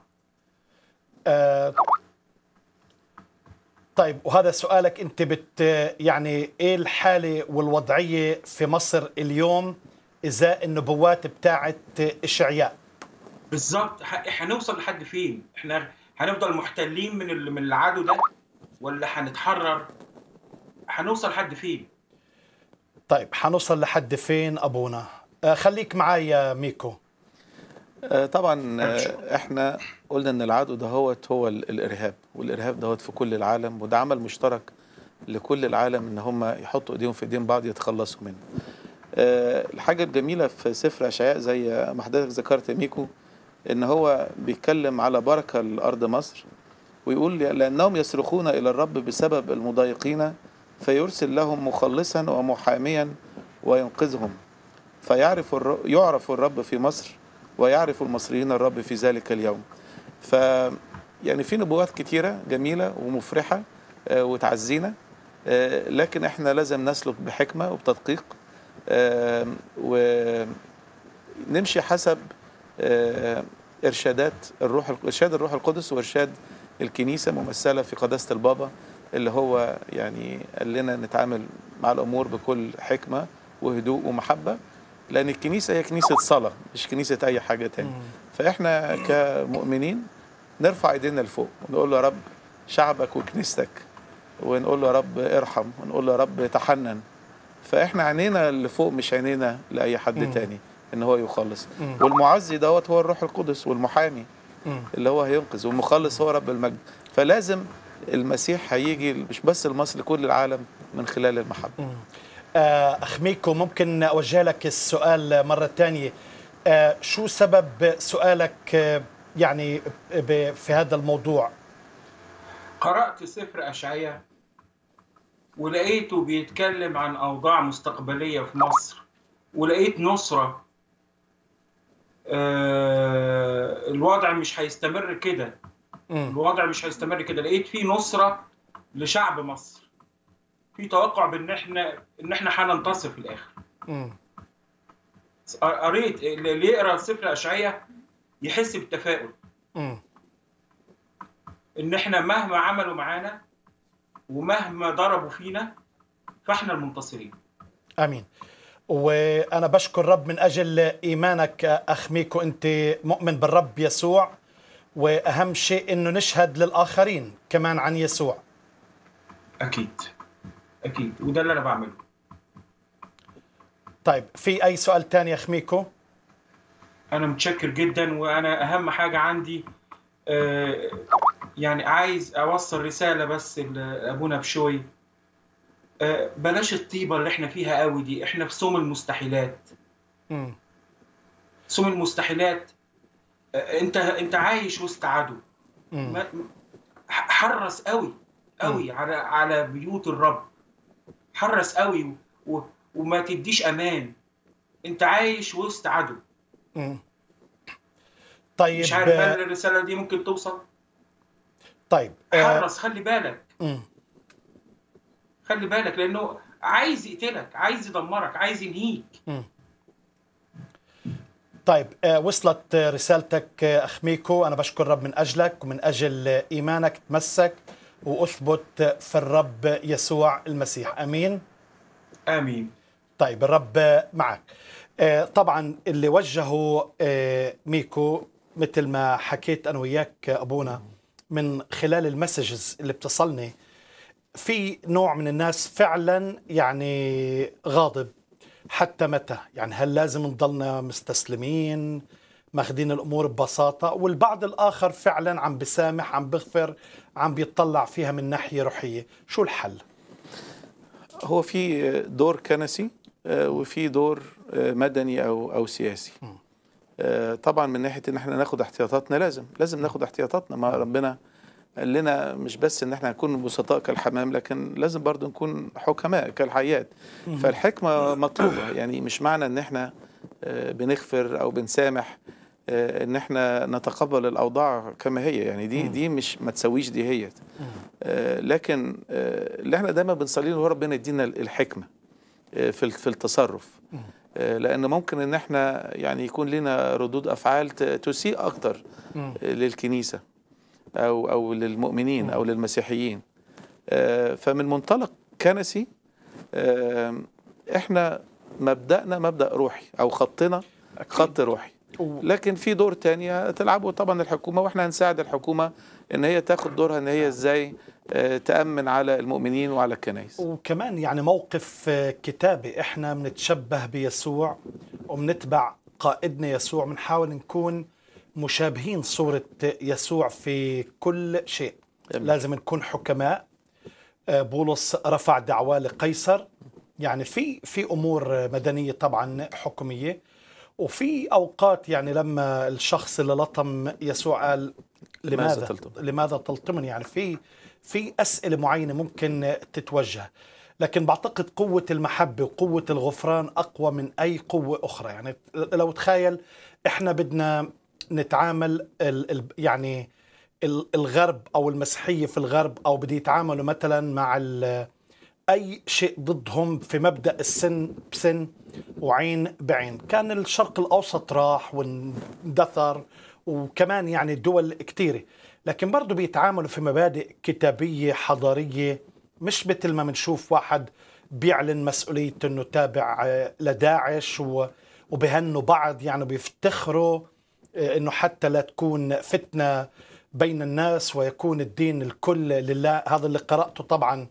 طيب، وهذا سؤالك أنت يعني إيه الحالة والوضعية في مصر اليوم إزاء النبوات بتاعت إشعياء؟ بالظبط، هنوصل لحد فين؟ احنا هنفضل محتلين من العدو ده، ولا هنتحرر؟ هنوصل لحد فين؟ طيب، هنوصل لحد فين أبونا؟ خليك معايا ميكو. طبعا احنا قلنا ان العدو ده هو الارهاب، والارهاب ده في كل العالم، وده عمل مشترك لكل العالم ان هم يحطوا ايديهم في ايدين بعض يتخلصوا منه. الحاجه الجميله في سفر اشعياء زي ما حضرتك ذكرت ميكو، ان هو بيتكلم على بركه لارض مصر، ويقول لانهم يصرخون الى الرب بسبب المضايقين فيرسل لهم مخلصا ومحاميا وينقذهم، يعرف الرب في مصر ويعرف المصريين الرب في ذلك اليوم. ف يعني في نبوات كتيرة جميلة ومفرحة وتعزينا، لكن احنا لازم نسلك بحكمة وبتدقيق، ونمشي حسب إرشاد الروح القدس وإرشاد الكنيسة ممثلة في قداسة البابا، اللي هو يعني قال لنا نتعامل مع الأمور بكل حكمة وهدوء ومحبة، لأن الكنيسة هي كنيسة صلاة مش كنيسة أي حاجة تاني. فإحنا كمؤمنين نرفع ايدينا لفوق ونقول له يا رب شعبك وكنيستك، ونقول له يا رب ارحم، ونقول له يا رب تحنن. فاحنا عينينا لفوق مش عينينا لاي حد تاني ان هو يخلص. والمعزي دوت هو الروح القدس، والمحامي اللي هو هينقذ، والمخلص هو رب المجد. فلازم المسيح هيجي مش بس لمصر، لكل العالم من خلال المحبة. أخ ميكو، ممكن أوجه لك السؤال مرة تانية؟ شو سبب سؤالك يعني في هذا الموضوع؟ قرأت سفر أشعياء ولقيته بيتكلم عن أوضاع مستقبلية في مصر، ولقيت نصرة. الوضع مش هيستمر كده، الوضع مش هيستمر كده. لقيت فيه نصرة لشعب مصر، في توقع بان احنا هننتصر في الاخر. قريت اللي يقرا سفر اشعياء يحس بالتفاؤل ان احنا مهما عملوا معانا ومهما ضربوا فينا فاحنا المنتصرين. امين. وانا بشكر رب من اجل ايمانك اخ ميكو، انت مؤمن بالرب يسوع، واهم شيء انه نشهد للاخرين كمان عن يسوع. اكيد اكيد، وده اللي انا بعمله. طيب، في اي سؤال تاني يا اخ ميكو؟ انا متشكر جدا، وانا اهم حاجه عندي يعني عايز اوصل رساله بس لابونا بشوي. بلاش الطيبه اللي احنا فيها قوي دي، احنا في صوم المستحيلات. صوم المستحيلات. انت عايش وسط عدو. حرص قوي قوي على بيوت الرب، حرص قوي وما تديش امان. انت عايش وسط عدو. طيب، مش عارف هل الرساله دي ممكن توصل. طيب، حرص، خلي بالك. خلي بالك، لانه عايز يقتلك، عايز يدمرك، عايز ينهيك. طيب، وصلت رسالتك اخ ميكو. انا بشكر الرب من اجلك ومن اجل ايمانك. تمسك واثبت في الرب يسوع المسيح. امين امين. طيب، الرب معك. طبعا اللي وجهه ميكو مثل ما حكيت انا وياك ابونا من خلال المسجز اللي بتصلني، في نوع من الناس فعلا يعني غاضب. حتى متى؟ يعني هل لازم نضلنا مستسلمين ماخذين الامور ببساطه؟ والبعض الاخر فعلا عم بسامح، عم بغفر، عم بيطلع فيها من ناحيه روحيه. شو الحل؟ هو في دور كنسي وفي دور مدني او سياسي. طبعا من ناحيه ان احنا ناخد احتياطاتنا، لازم ناخد احتياطاتنا. ما ربنا قال لنا مش بس ان احنا نكون بسطاء كالحمام، لكن لازم برضو نكون حكماء كالحيات. فالحكمة مطلوبة. يعني مش معنى ان احنا بنغفر او بنسامح ان احنا نتقبل الاوضاع كما هي. يعني دي مش ما تسويش دي هي. لكن اللي احنا دايما بنصلي له ربنا يدينا الحكمة في التصرف، لان ممكن ان احنا يعني يكون لنا ردود افعال تسيء اكتر للكنيسة أو للمؤمنين أو للمسيحيين. فمن منطلق كنسي إحنا مبدأنا مبدأ روحي، أو خطنا خط روحي. لكن في دور تاني تلعبه طبعا الحكومة، وإحنا هنساعد الحكومة إن هي تاخد دورها، إن هي إزاي تأمن على المؤمنين وعلى الكنائس. وكمان يعني موقف كتابي، إحنا بنتشبه بيسوع وبنتبع قائدنا يسوع، بنحاول نكون مشابهين صورة يسوع في كل شيء. لازم نكون حكماء. بولس رفع دعوى لقيصر. يعني في أمور مدنية طبعا حكومية، وفي أوقات يعني لما الشخص اللي لطم يسوع قال لماذا تلطمني؟ يعني في أسئلة معينة ممكن تتوجه. لكن بعتقد قوة المحبة وقوة الغفران أقوى من أي قوة أخرى. يعني لو تخيل إحنا بدنا نتعامل يعني الغرب أو المسيحية في الغرب، أو بدي يتعاملوا مثلا مع أي شيء ضدهم في مبدأ السن بسن وعين بعين، كان الشرق الأوسط راح واندثر، وكمان يعني الدول كتيرة، لكن برضو بيتعاملوا في مبادئ كتابية حضارية، مش مثل ما منشوف واحد بيعلن مسؤولية انه تابع لداعش وبهنوا بعض، يعني بيفتخروا انه حتى لا تكون فتنة بين الناس ويكون الدين الكل لله. هذا اللي قرأته طبعا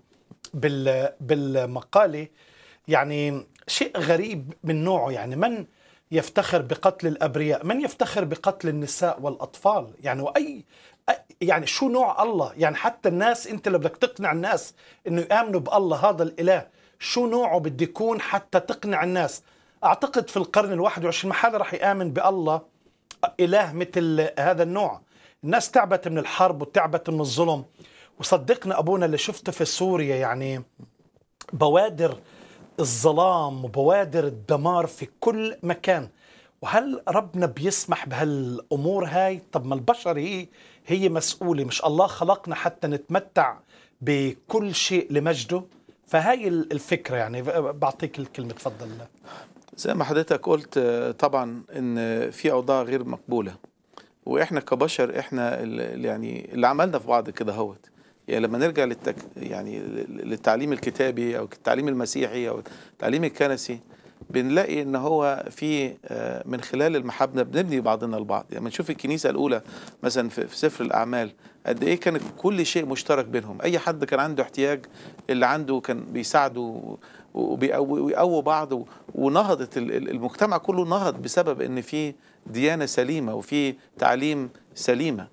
بالمقالة، يعني شيء غريب من نوعه. يعني من يفتخر بقتل الأبرياء؟ من يفتخر بقتل النساء والأطفال؟ يعني يعني شو نوع الله؟ يعني حتى الناس، انت لو بدك تقنع الناس انه يآمنوا بالله هذا الإله، شو نوعه بده يكون حتى تقنع الناس؟ اعتقد في القرن ال21 ما حدا رح يآمن بالله إله مثل هذا النوع. الناس تعبت من الحرب وتعبت من الظلم، وصدقنا أبونا اللي شفته في سوريا، يعني بوادر الظلام وبوادر الدمار في كل مكان. وهل ربنا بيسمح بهالأمور هاي؟ طب ما البشر هي مسؤولة، مش الله خلقنا حتى نتمتع بكل شيء لمجده؟ فهاي الفكرة. يعني بعطيك الكلمة، تفضل. زي ما حضرتك قلت طبعا ان في اوضاع غير مقبولة، واحنا كبشر احنا اللي عملنا في بعض كده هوت. يعني لما نرجع يعني للتعليم الكتابي او التعليم المسيحي او التعليم الكنسي، بنلاقي ان هو في من خلال المحبه بنبني بعضنا البعض. يعني نشوف الكنيسه الاولى مثلا في سفر الاعمال قد ايه كان كل شيء مشترك بينهم، اي حد كان عنده احتياج اللي عنده كان بيساعده ويقووا بعض، ونهضت المجتمع كله نهض بسبب ان في ديانه سليمه وفي تعليم سليمه.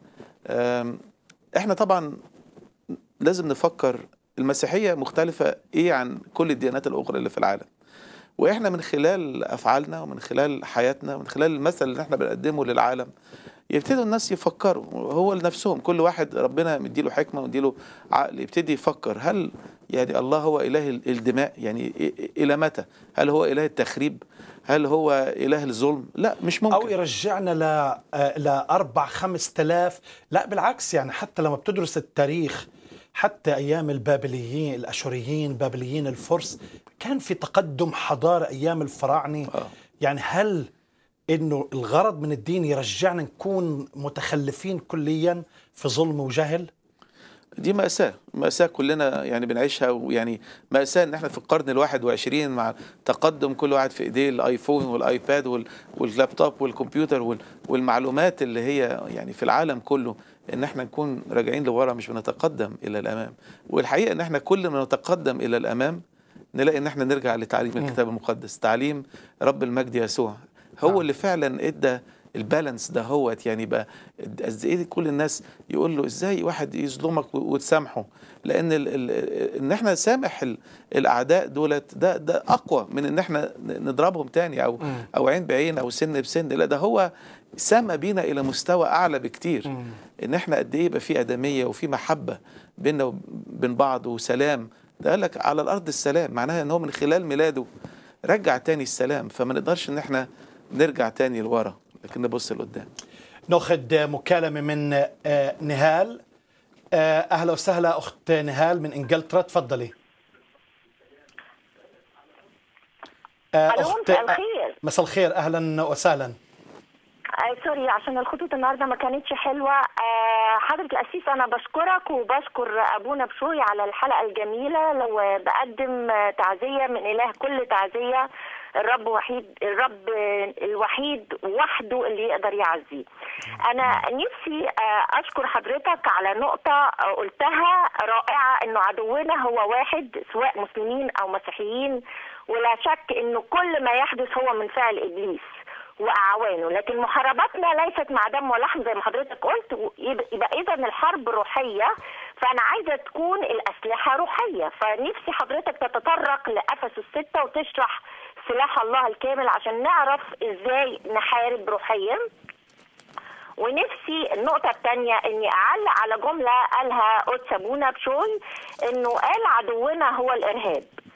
احنا طبعا لازم نفكر المسيحيه مختلفه ايه عن كل الديانات الاخرى اللي في العالم، واحنا من خلال افعالنا ومن خلال حياتنا ومن خلال المثل اللي احنا بنقدمه للعالم يبتدوا الناس يفكروا هو لنفسهم. كل واحد ربنا مديله حكمه ومديله عقل يبتدي يفكر، هل يعني الله هو اله الدماء؟ يعني الى متى؟ هل هو اله التخريب؟ هل هو اله الظلم؟ لا، مش ممكن. او يرجعنا ل 4-5 آلاف. لا بالعكس، يعني حتى لما بتدرس التاريخ، حتى أيام البابليين الأشوريين بابليين الفرس، كان في تقدم حضارة أيام الفراعنة. يعني هل إنه الغرض من الدين يرجعنا نكون متخلفين كليا في ظلم وجهل؟ دي مأساة كلنا يعني بنعيشها، ويعني مأساة ان احنا في القرن ال21 مع تقدم كل واحد في ايديه الايفون والايباد واللابتوب والكمبيوتر والمعلومات اللي هي يعني في العالم كله، ان احنا نكون راجعين لورا مش بنتقدم الى الامام. والحقيقة ان احنا كل ما نتقدم الى الامام نلاقي ان احنا نرجع لتعليم الكتاب المقدس، تعليم رب المجد يسوع هو اللي فعلا ادى البالانس ده. هوت يعني بقى قد ايه كل الناس يقول له ازاي واحد يظلمك وتسامحه، لان ان احنا نسامح الاعداء دولت ده اقوى من ان احنا نضربهم تاني او عين بعين او سن بسن. لا، ده هو سامى بينا الى مستوى اعلى بكتير، ان احنا قد ايه يبقى في ادميه وفي محبه بيننا وبين بعض وسلام. ده قال لك على الارض السلام، معناها ان هو من خلال ميلاده رجع تاني السلام. فما نقدرش ان احنا نرجع تاني لورا، لكن نبص لقدام. ناخذ مكالمة من نهال. أهلا وسهلا أخت نهال من إنجلترا، تفضلي. أخت مساء الخير. مساء الخير، أهلا وسهلا. سوري عشان الخطوط النهارده ما كانتش حلوه. حضرة القسيس انا بشكرك وبشكر ابونا بشوي على الحلقه الجميله. لو بقدم تعزيه من اله كل تعزيه، الرب الوحيد وحده اللي يقدر يعزي. انا نفسي اشكر حضرتك على نقطه قلتها رائعه، انه عدونا هو واحد سواء مسلمين او مسيحيين، ولا شك انه كل ما يحدث هو من فعل ابليس واعوانه، لكن محارباتنا ليست مع دم ولحم زي ما حضرتك قلت. يبقى اذا الحرب روحيه، فانا عايزه تكون الاسلحه روحيه. فنفسي حضرتك تتطرق لأفسس 6 وتشرح سلاح الله الكامل عشان نعرف ازاي نحارب روحيا. ونفسي النقطة الثانية اني اعلق على جملة قالها قدس ابونا بشوي، انه قال عدونا هو الارهاب.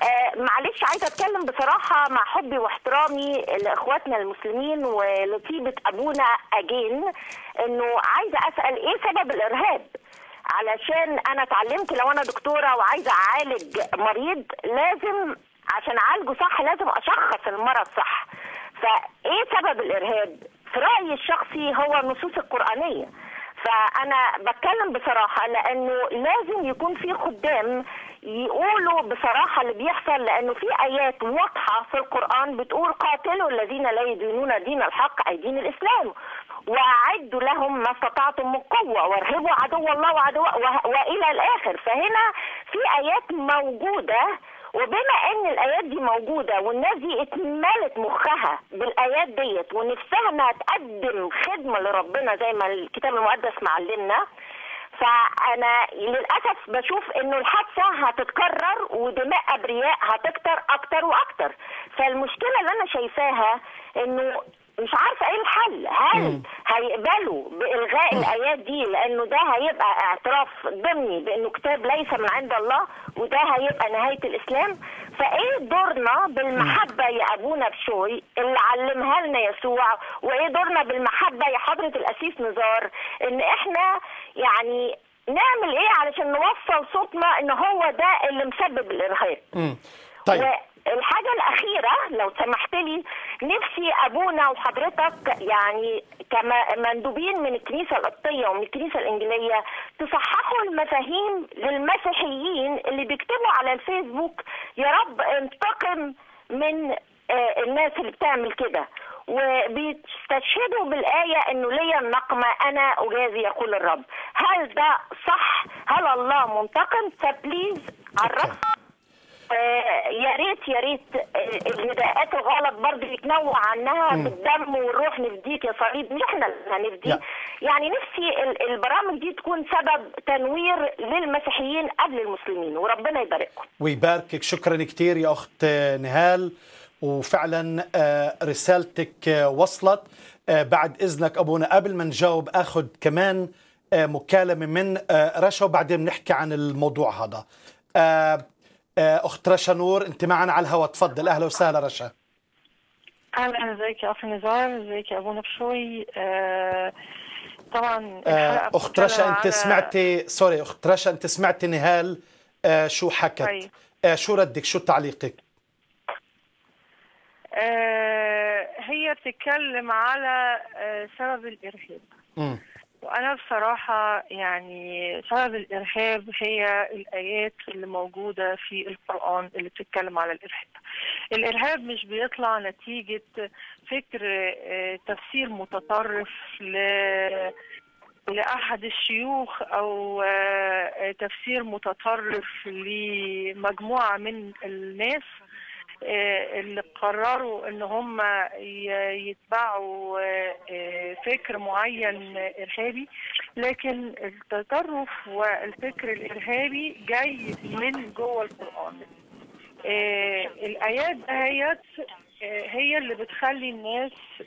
معلش عايزه اتكلم بصراحه مع حبي واحترامي لاخواتنا المسلمين ولطيبه ابونا اجين، انه عايزه اسال ايه سبب الارهاب؟ علشان انا اتعلمت لو انا دكتوره وعايزه اعالج مريض لازم عشان اعالجه صح لازم اشخص المرض صح. فايه سبب الارهاب؟ في رايي الشخصي هو النصوص القرانيه. فانا بتكلم بصراحه لانه لازم يكون في خدام يقولوا بصراحه اللي بيحصل، لانه في ايات واضحه في القران بتقول قاتلوا الذين لا يدينون دين الحق اي دين الاسلام واعدوا لهم ما استطعتم من قوه وارهبوا عدو الله وعدوه والى الاخر. فهنا في ايات موجوده، وبما ان الايات دي موجوده والناس دي اتملت مخها بالايات ديت ونفسها انها تقدم خدمه لربنا زي ما الكتاب المقدس معلمنا، فانا للاسف بشوف انه الحادثه هتتكرر ودماء ابرياء هتكتر اكتر واكتر. فالمشكله اللي انا شايفاها انه مش عارفه ايه الحل. هل هيقبلوا بالغاء الايات دي لانه ده هيبقى اعتراف ضمني بانه كتاب ليس من عند الله وده هيبقى نهايه الاسلام؟ فايه دورنا بالمحبه يا ابونا بشوي اللي علمها لنا يسوع؟ وايه دورنا بالمحبه يا حضره القسيس نزار ان احنا يعني نعمل ايه علشان نوصل صوتنا ان هو ده اللي مسبب الارهاب؟ طيب الحاجة الأخيرة لو سمحت لي، نفسي أبونا وحضرتك يعني كمندوبين من الكنيسة القبطية ومن الكنيسة الإنجيلية تصححوا المفاهيم للمسيحيين اللي بيكتبوا على الفيسبوك يا رب انتقم من الناس اللي بتعمل كده، وبيستشهدوا بالآية إنه ليا النقمة أنا أجازي يقول الرب. هل ده صح؟ هل الله منتقم؟ فبليز عرفنا. يا ريت النداءات الغلط برضه يتنوع عنها بالدم والروح نفديك يا صليب، احنا اللي هنفديه. يعني نفسي البرامج دي تكون سبب تنوير للمسيحيين قبل المسلمين، وربنا يبارككم ويباركك. شكرا كثير يا اخت نهال، وفعلا رسالتك وصلت. بعد اذنك ابونا قبل ما نجاوب اخذ كمان مكالمه من رشا وبعدين بنحكي عن الموضوع هذا. اخت رشا نور انت معنا على الهواء، تفضل. اهلا وسهلا رشا. اهلا، ازيك يا اخ نزار؟ ازيك يا ابونا بشوي؟ طبعا اخت رشا انت سمعتي اخت رشا انت سمعتي نهال شو حكت؟ شو ردك؟ شو تعليقك؟ هي بتتكلم على سبب الارهاب. وأنا بصراحة يعني سبب الإرهاب هي الآيات اللي موجودة في القرآن اللي بتتكلم على الإرهاب. الإرهاب مش بيطلع نتيجة فكر تفسير متطرف لأحد الشيوخ أو تفسير متطرف لمجموعة من الناس اللي قرروا ان هم يتبعوا فكر معين ارهابي. لكن التطرف والفكر الارهابي جاي من جوه القرآن. الايات دهيت هي اللي بتخلي الناس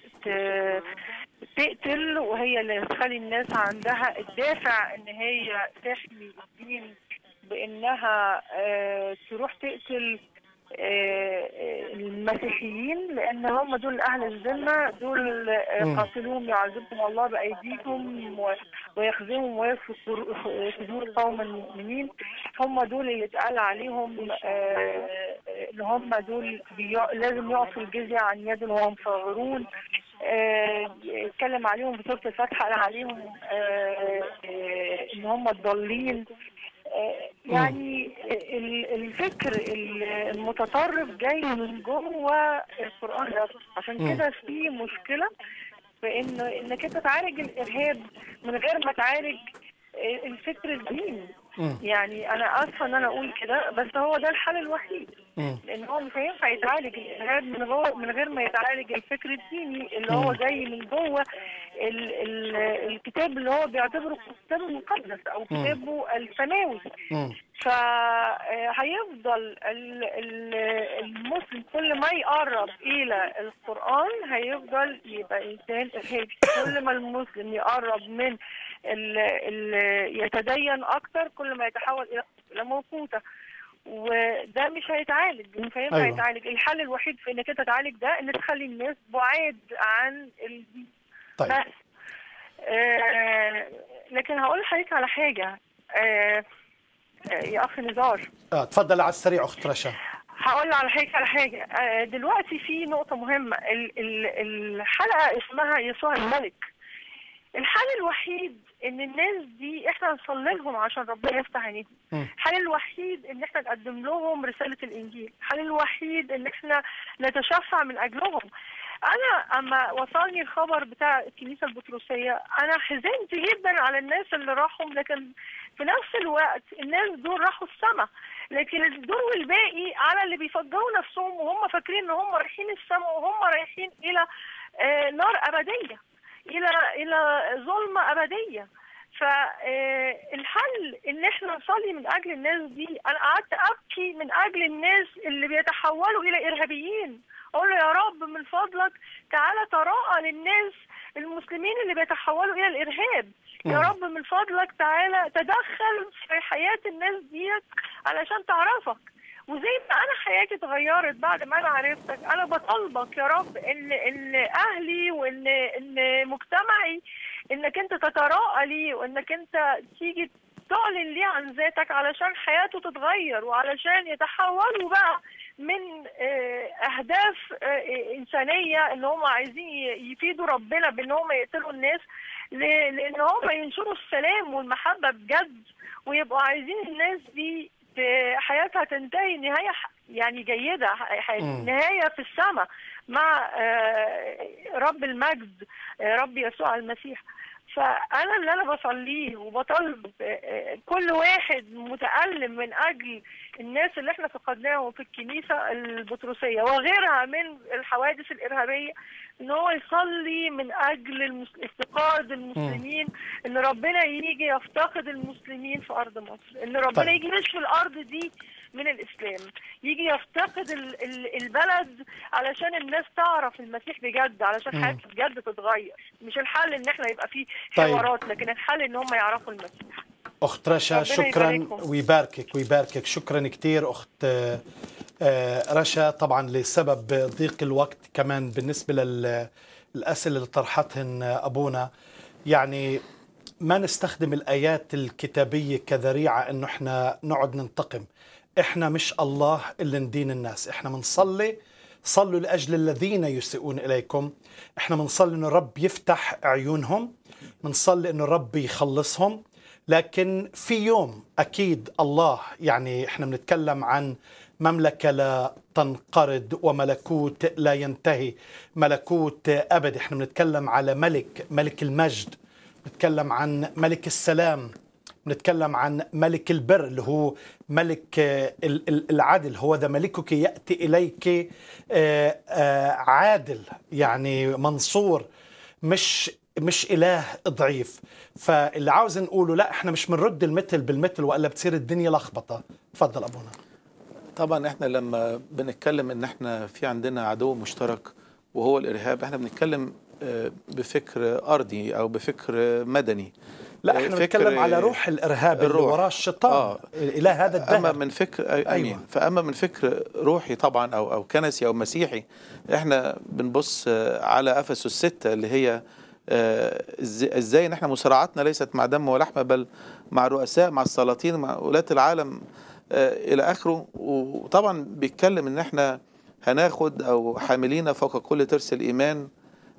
تقتل، وهي اللي بتخلي الناس عندها الدافع ان هي تحمي الدين بانها تروح تقتل المسيحيين، لان هم دول اهل الذمه، دول قاتلوهم يعذبهم الله بايديكم ويخزيهم ويكفي صدور قوم المؤمنين. هم دول اللي اتقال عليهم ان هم دول لازم يعطوا الجزيه عن يد وهم صاغرون. اتكلم عليهم بسوره الفتح، قال عليهم ان هم الضالين. يعني الفكر المتطرف جاي من جوه القرآن ده. عشان كده في مشكلة في انك انت تعالج الارهاب من غير ما تعالج الفكر الديني. يعني انا اسفه ان انا اقول كده، بس هو ده الحل الوحيد، لان هو مش هينفع يتعالج الارهاب من غير ما يتعالج الفكر الديني اللي هو جاي من جوه الكتاب اللي هو بيعتبره كتابه المقدس او كتابه السماوي. فهيفضل المسلم كل ما يقرب الى القرآن هيفضل يبقى انسان ارهابي. كل ما المسلم يقرب من يتدين اكتر كل ما يتحول الى موقوته. وده مش هيتعالج، مش هينفع أيوة. يتعالج. الحل الوحيد في انك انت تعالج ده ان تخلي الناس بعاد عن طيب. بس لكن هقول لحضرتك على حاجه يا اخ نزار. اتفضل على السريع اخت رشا. هقول على حاجه دلوقتي في نقطه مهمه. الحلقه اسمها يسوع الملك. الحل الوحيد ان الناس دي احنا نصلي لهم عشان ربنا يفتح عينيهم. الحل الوحيد ان احنا نقدم لهم رساله الانجيل. الحل الوحيد ان احنا نتشفع من اجلهم. انا اما وصلني الخبر بتاع الكنيسه البطرسيه انا حزنت جدا على الناس اللي راحوا، لكن في نفس الوقت الناس دول راحوا السماء، لكن الدور والباقي على اللي بيفجروا نفسهم وهم فاكرين ان هم رايحين السماء وهم رايحين الى نار ابديه، الى ظلمه ابديه. فالحل ان احنا نصلي من اجل الناس دي. انا قعدت ابكي من اجل الناس اللي بيتحولوا الى ارهابيين، اقول له يا رب من فضلك تعالى تراءى للناس المسلمين اللي بيتحولوا الى الارهاب. يا رب من فضلك تعالى تدخل في حياه الناس ديت علشان تعرفك. وزي ما انا حياتي اتغيرت بعد ما انا عرفتك، انا بطالبك يا رب ان اهلي وان مجتمعي انك انت تتراءى لي، وانك انت تيجي تعلن لي عن ذاتك علشان حياته تتغير، وعلشان يتحولوا بقى من اهداف انسانيه ان هم عايزين يفيدوا ربنا بان هم يقتلوا الناس، لان هم ينشروا السلام والمحبه بجد، ويبقوا عايزين الناس دي حياتها تنتهي نهايه يعني جيده، نهايه في السماء مع رب المجد رب يسوع المسيح. فأنا اللي أنا بصليه وبطلب كل واحد متألم من أجل الناس اللي احنا فقدناهم في الكنيسة البطرسية وغيرها من الحوادث الإرهابية، إن هو يصلي من أجل افتقاد المسلمين، إن ربنا يجي يفتقد المسلمين في أرض مصر، إن ربنا يجي يشفي الأرض دي من الإسلام، يجي يفتقد البلد علشان الناس تعرف المسيح بجد، علشان حياتها بجد تتغير. مش الحل إن احنا يبقى فيه حوارات، لكن الحل إن هم يعرفوا المسيح. أخت رشا شكرا ويباركك. شكرا كتير أخت رشا، طبعا لسبب ضيق الوقت كمان بالنسبة للأسئلة اللي طرحتهن أبونا، يعني ما نستخدم الآيات الكتابية كذريعة إنه إحنا نقعد ننتقم. إحنا مش الله اللي ندين الناس، إحنا منصلي صلوا لأجل الذين يسيئون إليكم. إحنا منصلي إنه الرب يفتح عيونهم، منصلي إنه الرب يخلصهم. لكن في يوم أكيد الله، يعني إحنا بنتكلم عن مملكة لا تنقرض وملكوت لا ينتهي، ملكوت أبدي. إحنا بنتكلم على ملك المجد، بنتكلم عن ملك السلام، بنتكلم عن ملك البر اللي هو ملك العدل. هو ذا ملكك يأتي إليك عادل، يعني منصور، مش إله ضعيف. فاللي عاوز نقوله لا، احنا مش بنرد المثل بالمثل وإلا بتصير الدنيا لخبطة. تفضل أبونا. طبعا احنا لما بنتكلم ان احنا في عندنا عدو مشترك وهو الإرهاب، احنا بنتكلم بفكر أرضي أو بفكر مدني. لا، احنا بنتكلم على روح الإرهاب اللي وراه الشيطان إلى هذا الدهر. أما من فكر أمين. فأما من فكر روحي طبعا أو كنسي أو مسيحي، احنا بنبص على أفسس 6 اللي هي ازاي ان احنا مصارعتنا ليست مع دم ولحمة بل مع الرؤساء، مع السلاطين، مع ولاة العالم الى اخره. وطبعا بيتكلم ان احنا هناخد او حاملين فوق كل ترس الايمان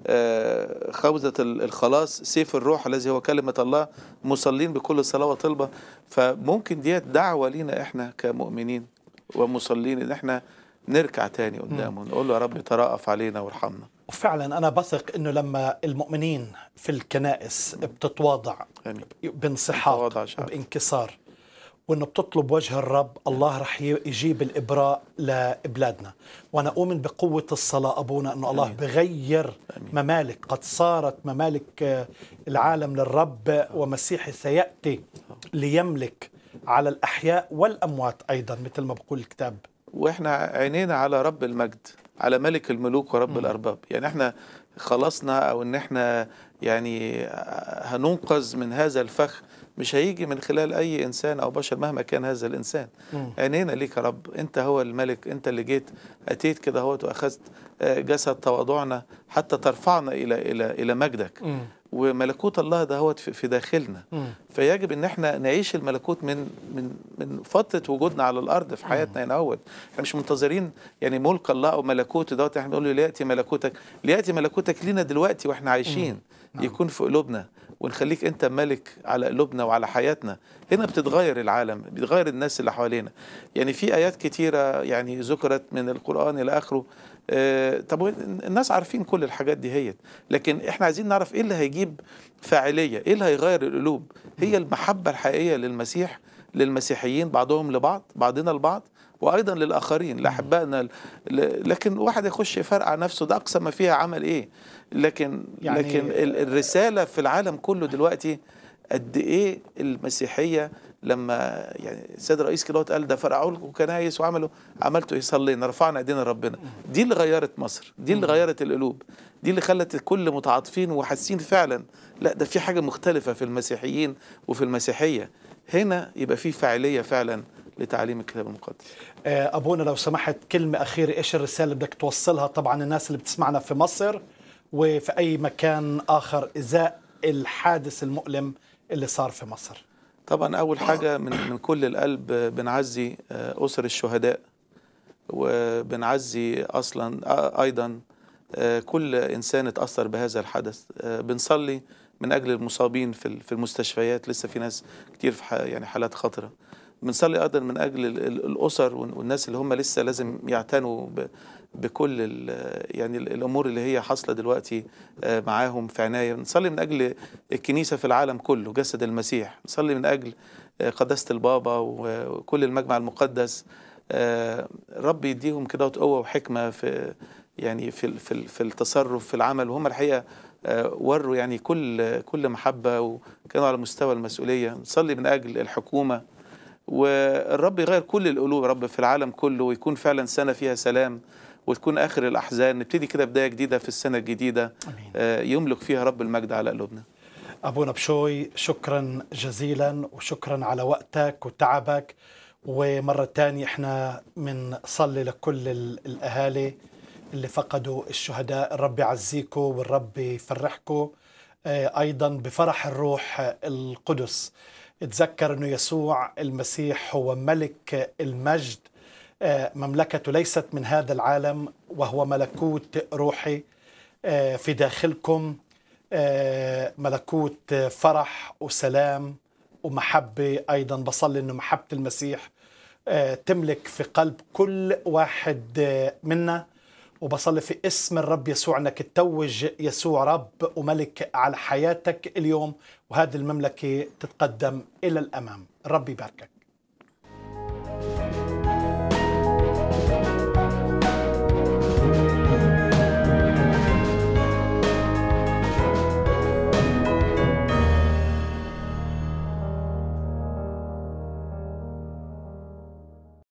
خوذة الخلاص، سيف الروح الذي هو كلمة الله، مصلين بكل صلاة وطلبة. فممكن ديت دعوة لينا احنا كمؤمنين ومصلين ان احنا نركع تاني قدامه نقول له يا رب ترأف علينا وارحمنا. وفعلا أنا بثق أنه لما المؤمنين في الكنائس بتتواضع بانسحاق وبانكسار وأنه بتطلب وجه الرب، الله رح يجيب الإبراء لإبلادنا. وأنا أؤمن بقوة الصلاة أبونا أنه الله بغير ممالك قد صارت ممالك العالم للرب، ومسيح سيأتي ليملك على الأحياء والأموات أيضا مثل ما بقول الكتاب. وإحنا عينينا على رب المجد، على ملك الملوك ورب الأرباب. يعني احنا خلصنا أو إن إحنا يعني هننقذ من هذا الفخ مش هيجي من خلال أي إنسان أو بشر مهما كان هذا الإنسان. عينينا ليك يا رب، أنت هو الملك، أنت اللي أتيت كده هوت وأخذت جسد تواضعنا حتى ترفعنا إلى مجدك. وملكوت الله ده هو في داخلنا. فيجب ان احنا نعيش الملكوت من فتره وجودنا على الارض في حياتنا هنا اهوت. احنا مش منتظرين يعني ملك الله او ملكوته دوت، احنا بنقول له لياتي ملكوتك، لياتي ملكوتك لينا دلوقتي واحنا عايشين. يكون في قلوبنا ونخليك انت ملك على قلوبنا وعلى حياتنا. هنا بتتغير العالم، بتغير الناس اللي حوالينا. يعني في ايات كتيره يعني ذكرت من القران الى اخره. طب الناس عارفين كل الحاجات دي هي، لكن احنا عايزين نعرف ايه اللي هيجيب فاعليه، ايه اللي هيغير القلوب. هي المحبه الحقيقيه للمسيح، للمسيحيين بعضهم لبعض، بعضنا البعض، وايضا للاخرين لاحبائنا. لكن واحد يخش يفرقع نفسه، ده اقصى ما فيها عمل ايه. لكن الرساله في العالم كله دلوقتي قد ايه المسيحيه. لما يعني السيد الرئيس كده قال ده فرقعوا لكم كنايس عملتوا ايه؟ صلينا، رفعنا ايدينا لربنا. دي اللي غيرت مصر، دي اللي غيرت القلوب، دي اللي خلت الكل متعاطفين وحاسين فعلا لا ده في حاجه مختلفه في المسيحيين وفي المسيحيه. هنا يبقى في فاعليه فعلا لتعليم الكتاب المقدس. ابونا لو سمحت كلمه اخيره، ايش الرساله اللي بدك توصلها طبعا الناس اللي بتسمعنا في مصر وفي اي مكان اخر ازاء الحادث المؤلم اللي صار في مصر؟ طبعا أول حاجة من كل القلب بنعزي أسر الشهداء، وبنعزي أصلا أيضا كل إنسان اتأثر بهذا الحدث. بنصلي من أجل المصابين في المستشفيات، لسه في ناس كتير في يعني حالات خطرة. بنصلي أيضا من أجل الأسر والناس اللي هم لسه لازم يعتنوا بكل يعني الأمور اللي هي حاصلة دلوقتي معاهم في عناية. نصلي من أجل الكنيسة في العالم كله، جسد المسيح. نصلي من أجل قداسة البابا وكل المجمع المقدس. رب يديهم كده قوة وحكمة في يعني في التصرف في العمل. وهم الحقيقة وروا يعني كل محبة وكانوا على مستوى المسؤولية. نصلي من أجل الحكومة، والرب يغير كل القلوب رب في العالم كله، ويكون فعلا سنة فيها سلام، وتكون آخر الأحزان. نبتدي كده بداية جديدة في السنة الجديدة يملك فيها رب المجد على قلوبنا. أبونا بشوي شكرا جزيلا، وشكرا على وقتك وتعبك. ومرة تانية احنا بنصلي لكل الأهالي اللي فقدوا الشهداء، الرب يعزيكم والرب يفرحكم أيضا بفرح الروح القدس. اتذكر أنه يسوع المسيح هو ملك المجد، مملكته ليست من هذا العالم، وهو ملكوت روحي في داخلكم، ملكوت فرح وسلام ومحبة. أيضا بصلي أنه محبة المسيح تملك في قلب كل واحد منا، وبصلي في اسم الرب يسوع أنك تتوج يسوع رب وملك على حياتك اليوم، وهذه المملكة تتقدم إلى الأمام. الرب يباركك.